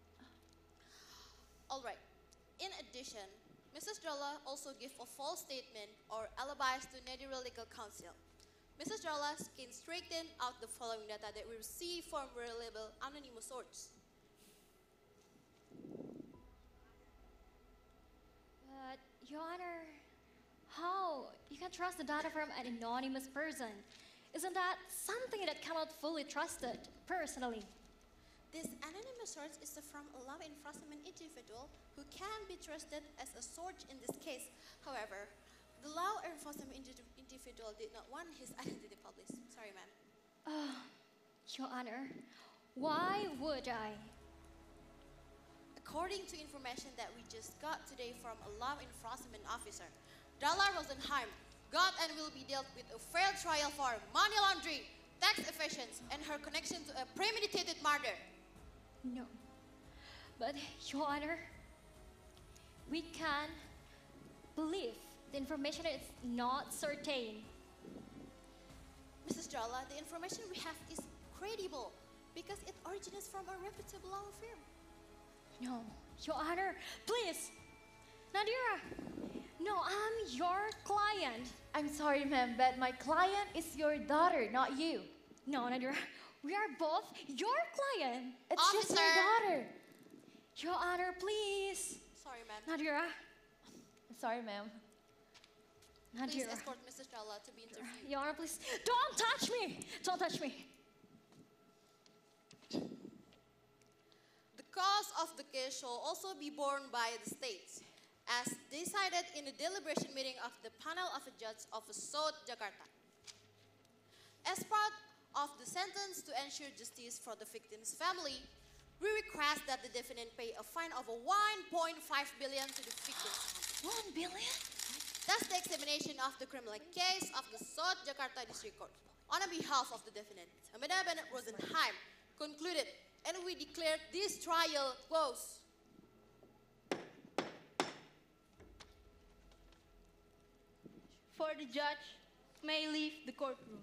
All right. In addition, Missus Darla also gave a false statement or alibis to Nadiral Legal Counsel. Missus Darla can straighten out the following data that we receive from reliable anonymous source. But Your Honor, how? You can trust the data from an anonymous person. Isn't that something that cannot fully trusted, personally? This anonymous source is from a law enforcement individual who can be trusted as a source in this case. However, the law enforcement indi- individual did not want his identity published. Sorry, ma'am. Uh, Your Honor, why would I? According to information that we just got today from a law enforcement officer, Darla Rosenheim got and will be dealt with a fair trial for money laundering, tax evasion, and her connection to a premeditated murder. No. But, Your Honor, we can believe the information is not certain. Missus Darla, the information we have is credible because it originates from a reputable law firm. No, Your Honor, please. Nadira, no, I'm your client. I'm sorry, ma'am, but my client is your daughter, not you. No, Nadira, we are both your client. It's Officer. just your daughter. Your Honor, please. Sorry, ma'am. Nadira. I'm sorry, ma'am. Please Nadira. escort Missus Darla to be interviewed. Your Honor, please. Don't touch me. Don't touch me. The cost of the case shall also be borne by the state, as decided in the deliberation meeting of the panel of a judge of South Jakarta. As part of the sentence to ensure justice for the victim's family, we request that the defendant pay a fine of one point five billion to the victim's family. One billion? That's the examination of the criminal case of the South Jakarta District Court. On behalf of the defendant, Amanda Bennett Rosenheim concluded, and we declare this trial closed. For the judge may leave the courtroom.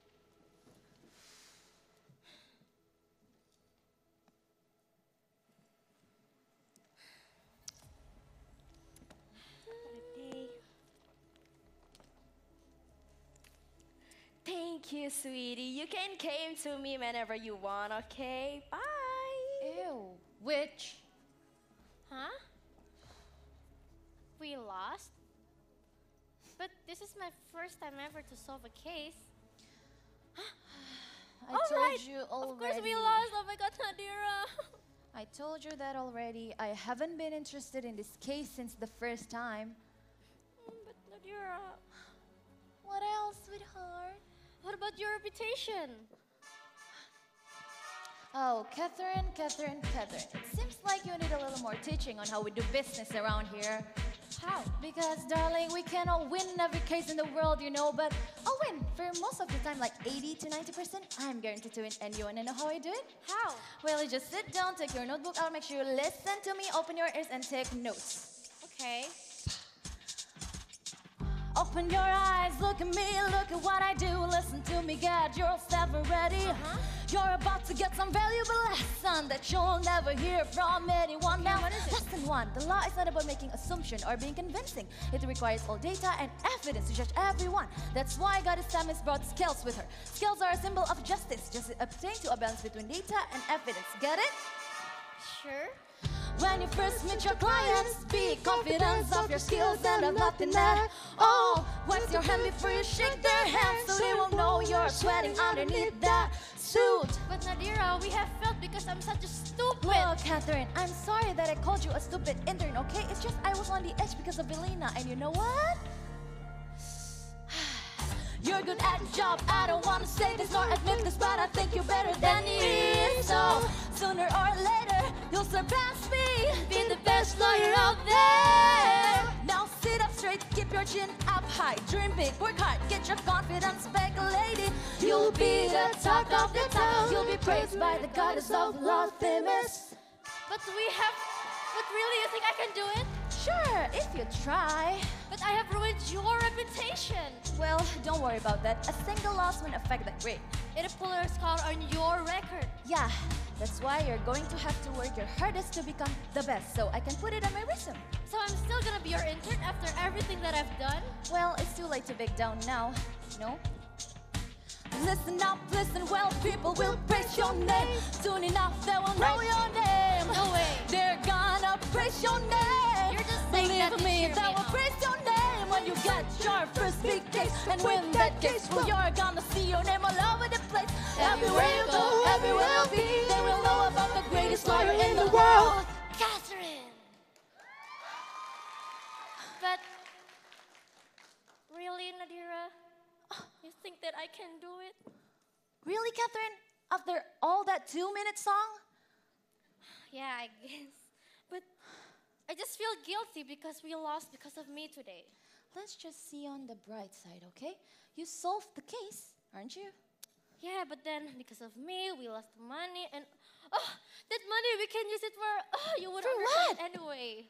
Thank you, sweetie. You can come to me whenever you want, okay? Bye. Ew. Which? Huh? We lost? But this is my first time ever to solve a case. I All told right. you already. Of course we lost. Oh my God, Nadira. I told you that already. I haven't been interested in this case since the first time. Mm, But Nadira, What else, sweetheart? what about your reputation? Oh, Catherine, Catherine, Catherine. It seems like you need a little more teaching on how we do business around here. How? Because, darling, we cannot win in every case in the world, you know, but I'll win for most of the time, like eighty to ninety percent. I'm guaranteed to win. And you want to know how I do it? How? Well, you just sit down, take your notebook out, make sure you listen to me, open your ears, and take notes. Okay. Open your eyes, look at me, look at what I do. Listen to me, get yourself ready. Uh-huh. You're about to get some valuable lesson that you'll never hear from anyone. Okay, Now, what is it? lesson one, the law is not about making assumption or being convincing. It requires all data and evidence to judge everyone. That's why Goddess Tamis brought scales with her. Scales are a symbol of justice, just obtain to a balance between data and evidence. Get it? Sure. When you first meet your clients, be confident of your skills and of nothing at all. Wax your hand before you shake their hand, so they won't know you're sweating underneath that suit. But Nadira, we have failed because I'm such a stupid. Well, Catherine, I'm sorry that I called you a stupid intern, okay? It's just I was on the edge because of Elena, and you know what? You're good at your job. I don't want to say this nor admit this, but I think you're better than me. So sooner or later, you'll surpass me. Be the best lawyer out there. Now sit up straight, keep your chin up high. Dream big, work hard, get your confidence back, lady. You'll be the talk of the town. You'll be praised by the goddess of law, Themis. But we have. But really, you think I can do it? Sure, if you try. But I have ruined your reputation. Well, don't worry about that. A single loss won't affect that grade. It pull a scar on your record. Yeah, that's why you're going to have to work your hardest to become the best, so I can put it on my resume. So I'm still gonna be your intern after everything that I've done? Well, it's too late to back down now, no? Listen up, listen well, people will praise your name. Soon enough, they will know your name. No way. They're gonna praise your name. You're just Believe me, that will praise your name when you get your first big case. And win that case, well, you're gonna see your name all over the place. Everywhere you go, everywhere you'll be, they will know about the greatest lawyer in the world, Catherine. But really, Nadira, you think that I can do it? Really, Catherine? After all that two-minute song? Yeah, I guess. But I just feel guilty because we lost because of me today. Let's just see on the bright side, okay? You solved the case, aren't you? Yeah, but then because of me, we lost money, and oh, that money we can use it for. Oh, you would For understand what? anyway.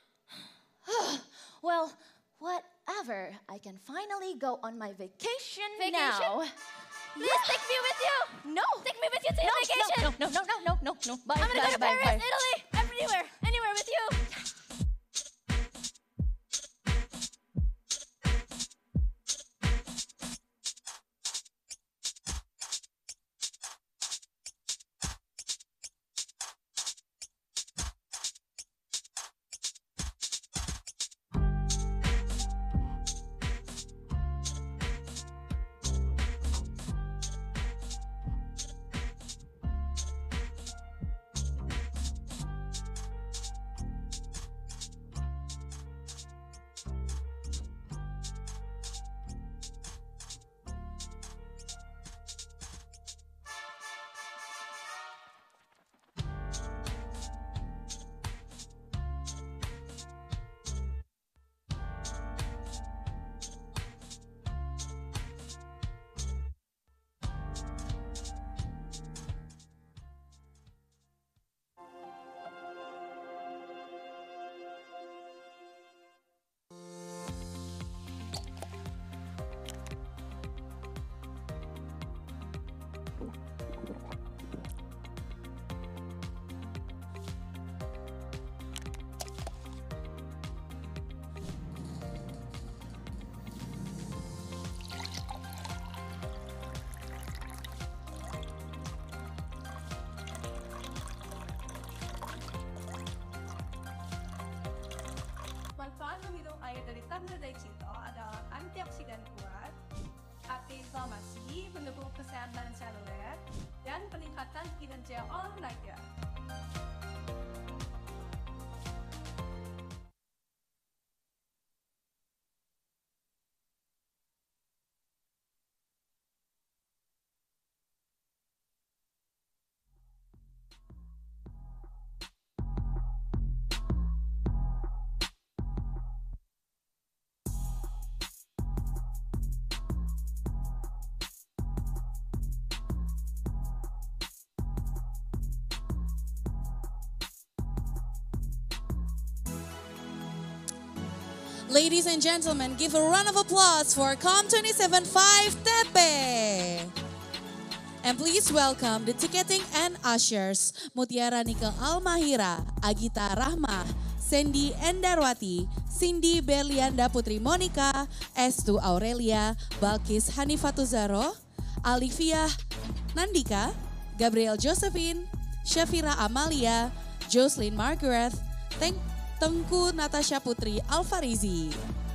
Well, whatever. I can finally go on my vacation, Vacation? now. Please take me with you. No. Take me with you to your No, vacation. no, no, no, no, no, no, no. Bye, I'm gonna bye, go to bye, Paris, bye. Italy, everywhere, anywhere with you. Manfaat meminum air dari Thunder Day Cito adalah antioksidan kuat, anti-inflamasi, mendukung kesehatan seluler, dan peningkatan kinerja olahraga. Ladies and gentlemen, give a round of applause for Com twenty-seven point five Tepe. And please welcome the ticketing and ushers, Mutiara Nika Almahira, Agita Rahma, Sandy Endarwati, Cindy Berlianda Putri Monica, Estu Aurelia, Balkis Hanifatuzaro, Alivia Nandika, Gabriel Josephine, Syafira Amalia, Jocelyn Margaret, Teng Tengku Natasha Putri Alfarizi.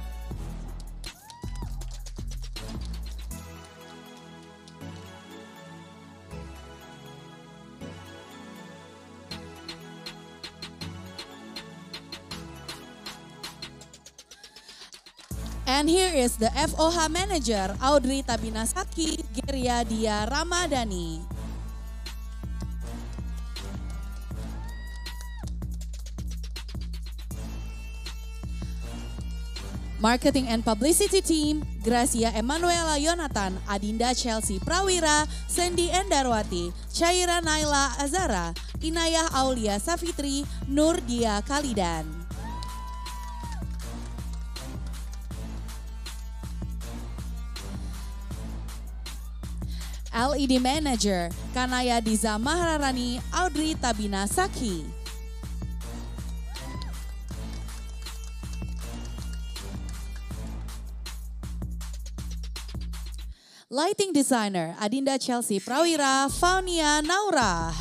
And here is the F O H manager, Audrey Tabinasaki, Geria Dia Ramadhani. Marketing and Publicity Team, Gracia Emanuela Yonatan, Adinda Chelsea Prawira, Sandy Endarwati, Syaira Naila Azara, Inayah Aulia Safitri, Nur Dia Kalidan. L E D Manager, Kanaya Diza Maharani, Audrey Tabina Saki. Lighting Designer, Adinda Chelsea Prawira, Faunia Naura.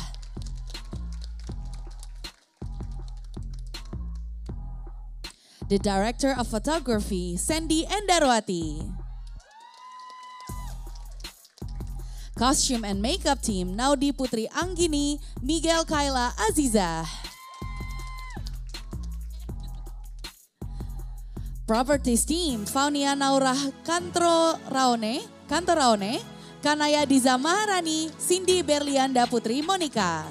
The Director of Photography, Sandy Endarwati. Costume and Makeup Team, Naudi Putri Anggini, Miguel Kaila Aziza. Properties Team, Faunia Naurah Kantro Raone, Kanto Raone, Kanaya Diza Maharani, Cindy Berlianda Putri Monica.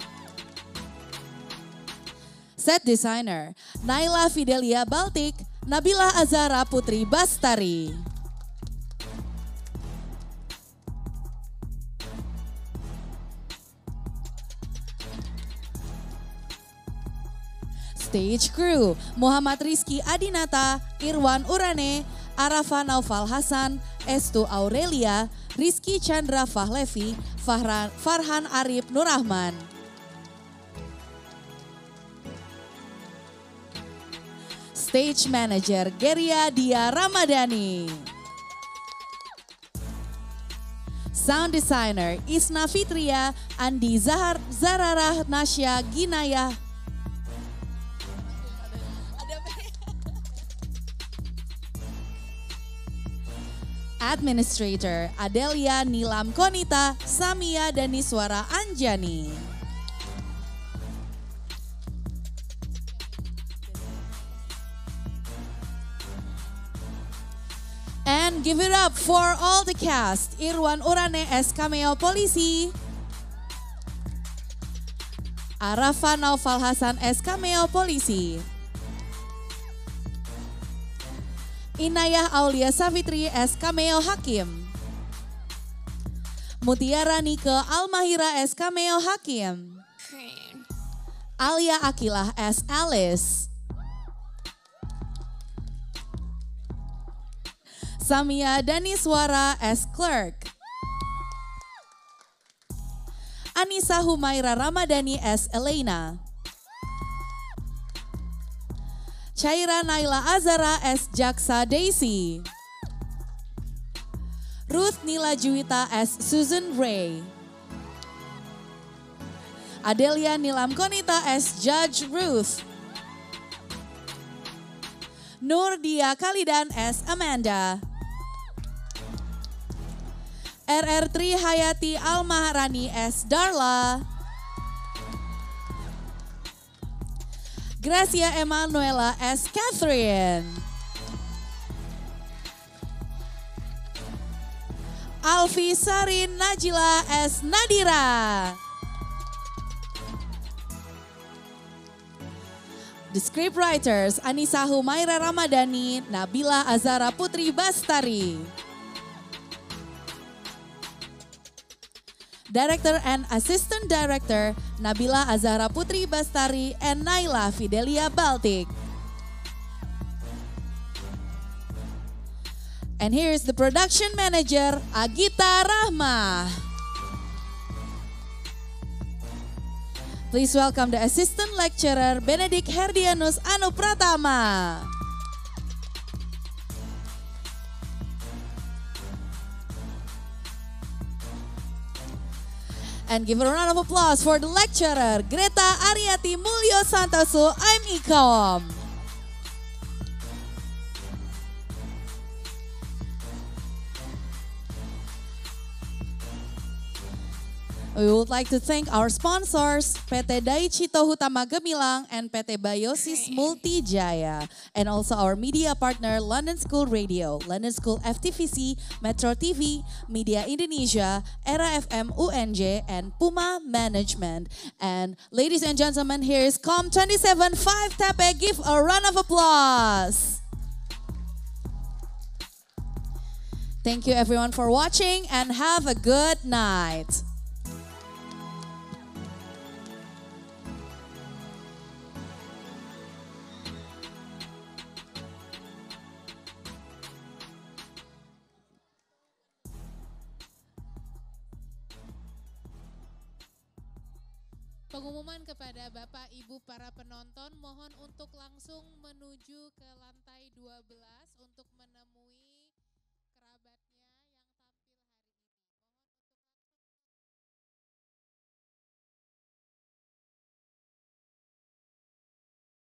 Set Designer, Naila Fidelia Baltik, Nabila Azara Putri Bastari. Stage Crew, Muhammad Rizky Adinata, Irwan Urane, Arafa Naufal Hasan, Estu Aurelia, Rizky Chandra Fahlevi, Farhan, Farhan Arif Nurrahman. Stage Manager, Geria Dia Ramadhani. Sound Designer, Isna Fitria, Andi Zahar, Zararah Nasya Ginayah. Administrator, Adelia Nilam Konita, Samia Daniswara Anjani. And give it up for all the cast. Irwan Urane as cameo polisi. Arafa Naufal Hasan as cameo polisi. Inayah Aulia Savitri as cameo hakim. Mutiara Nike Almahira as cameo hakim. Alia Akilah as Alice. Samia Daniswara as clerk. Anissa Humaira Ramadhani as Elena. Chaira Naila Azara as Jaksa Daisy. Ruth Nila Juwita as Susan Ray. Adelia Nilam Konita as Judge Ruth. Nur Dia Kalidan as Amanda. R R Tri Hayati Almaharani as Darla. Gracia Emanuela as Catherine. Alfi Sarin Najila as Nadira. The scriptwriters Anissa Humaira Ramadhani, Nabila Azara Putri Bastari. Director and Assistant Director Nabila Azara Putri Bastari and Naila Fidelia Baltik. And here's the production manager Agita Rahma. Please welcome the Assistant Lecturer Benedict Herdianus Anu Pratama. And give a round of applause for the lecturer, Greta Ariati Mulyo Santoso, I'm Ecom. We would like to thank our sponsors, P T Daiichi Tohutama Gemilang and P T Biosis Multijaya. And also our media partner, London School Radio, London School F T V C, Metro T V, Media Indonesia, Era F M U N J, and Puma Management. And ladies and gentlemen, here is Com twenty-seven five Tape. Give a round of applause. Thank you everyone for watching and have a good night. Pengumuman kepada Bapak Ibu para penonton, mohon untuk langsung menuju ke lantai dua belas.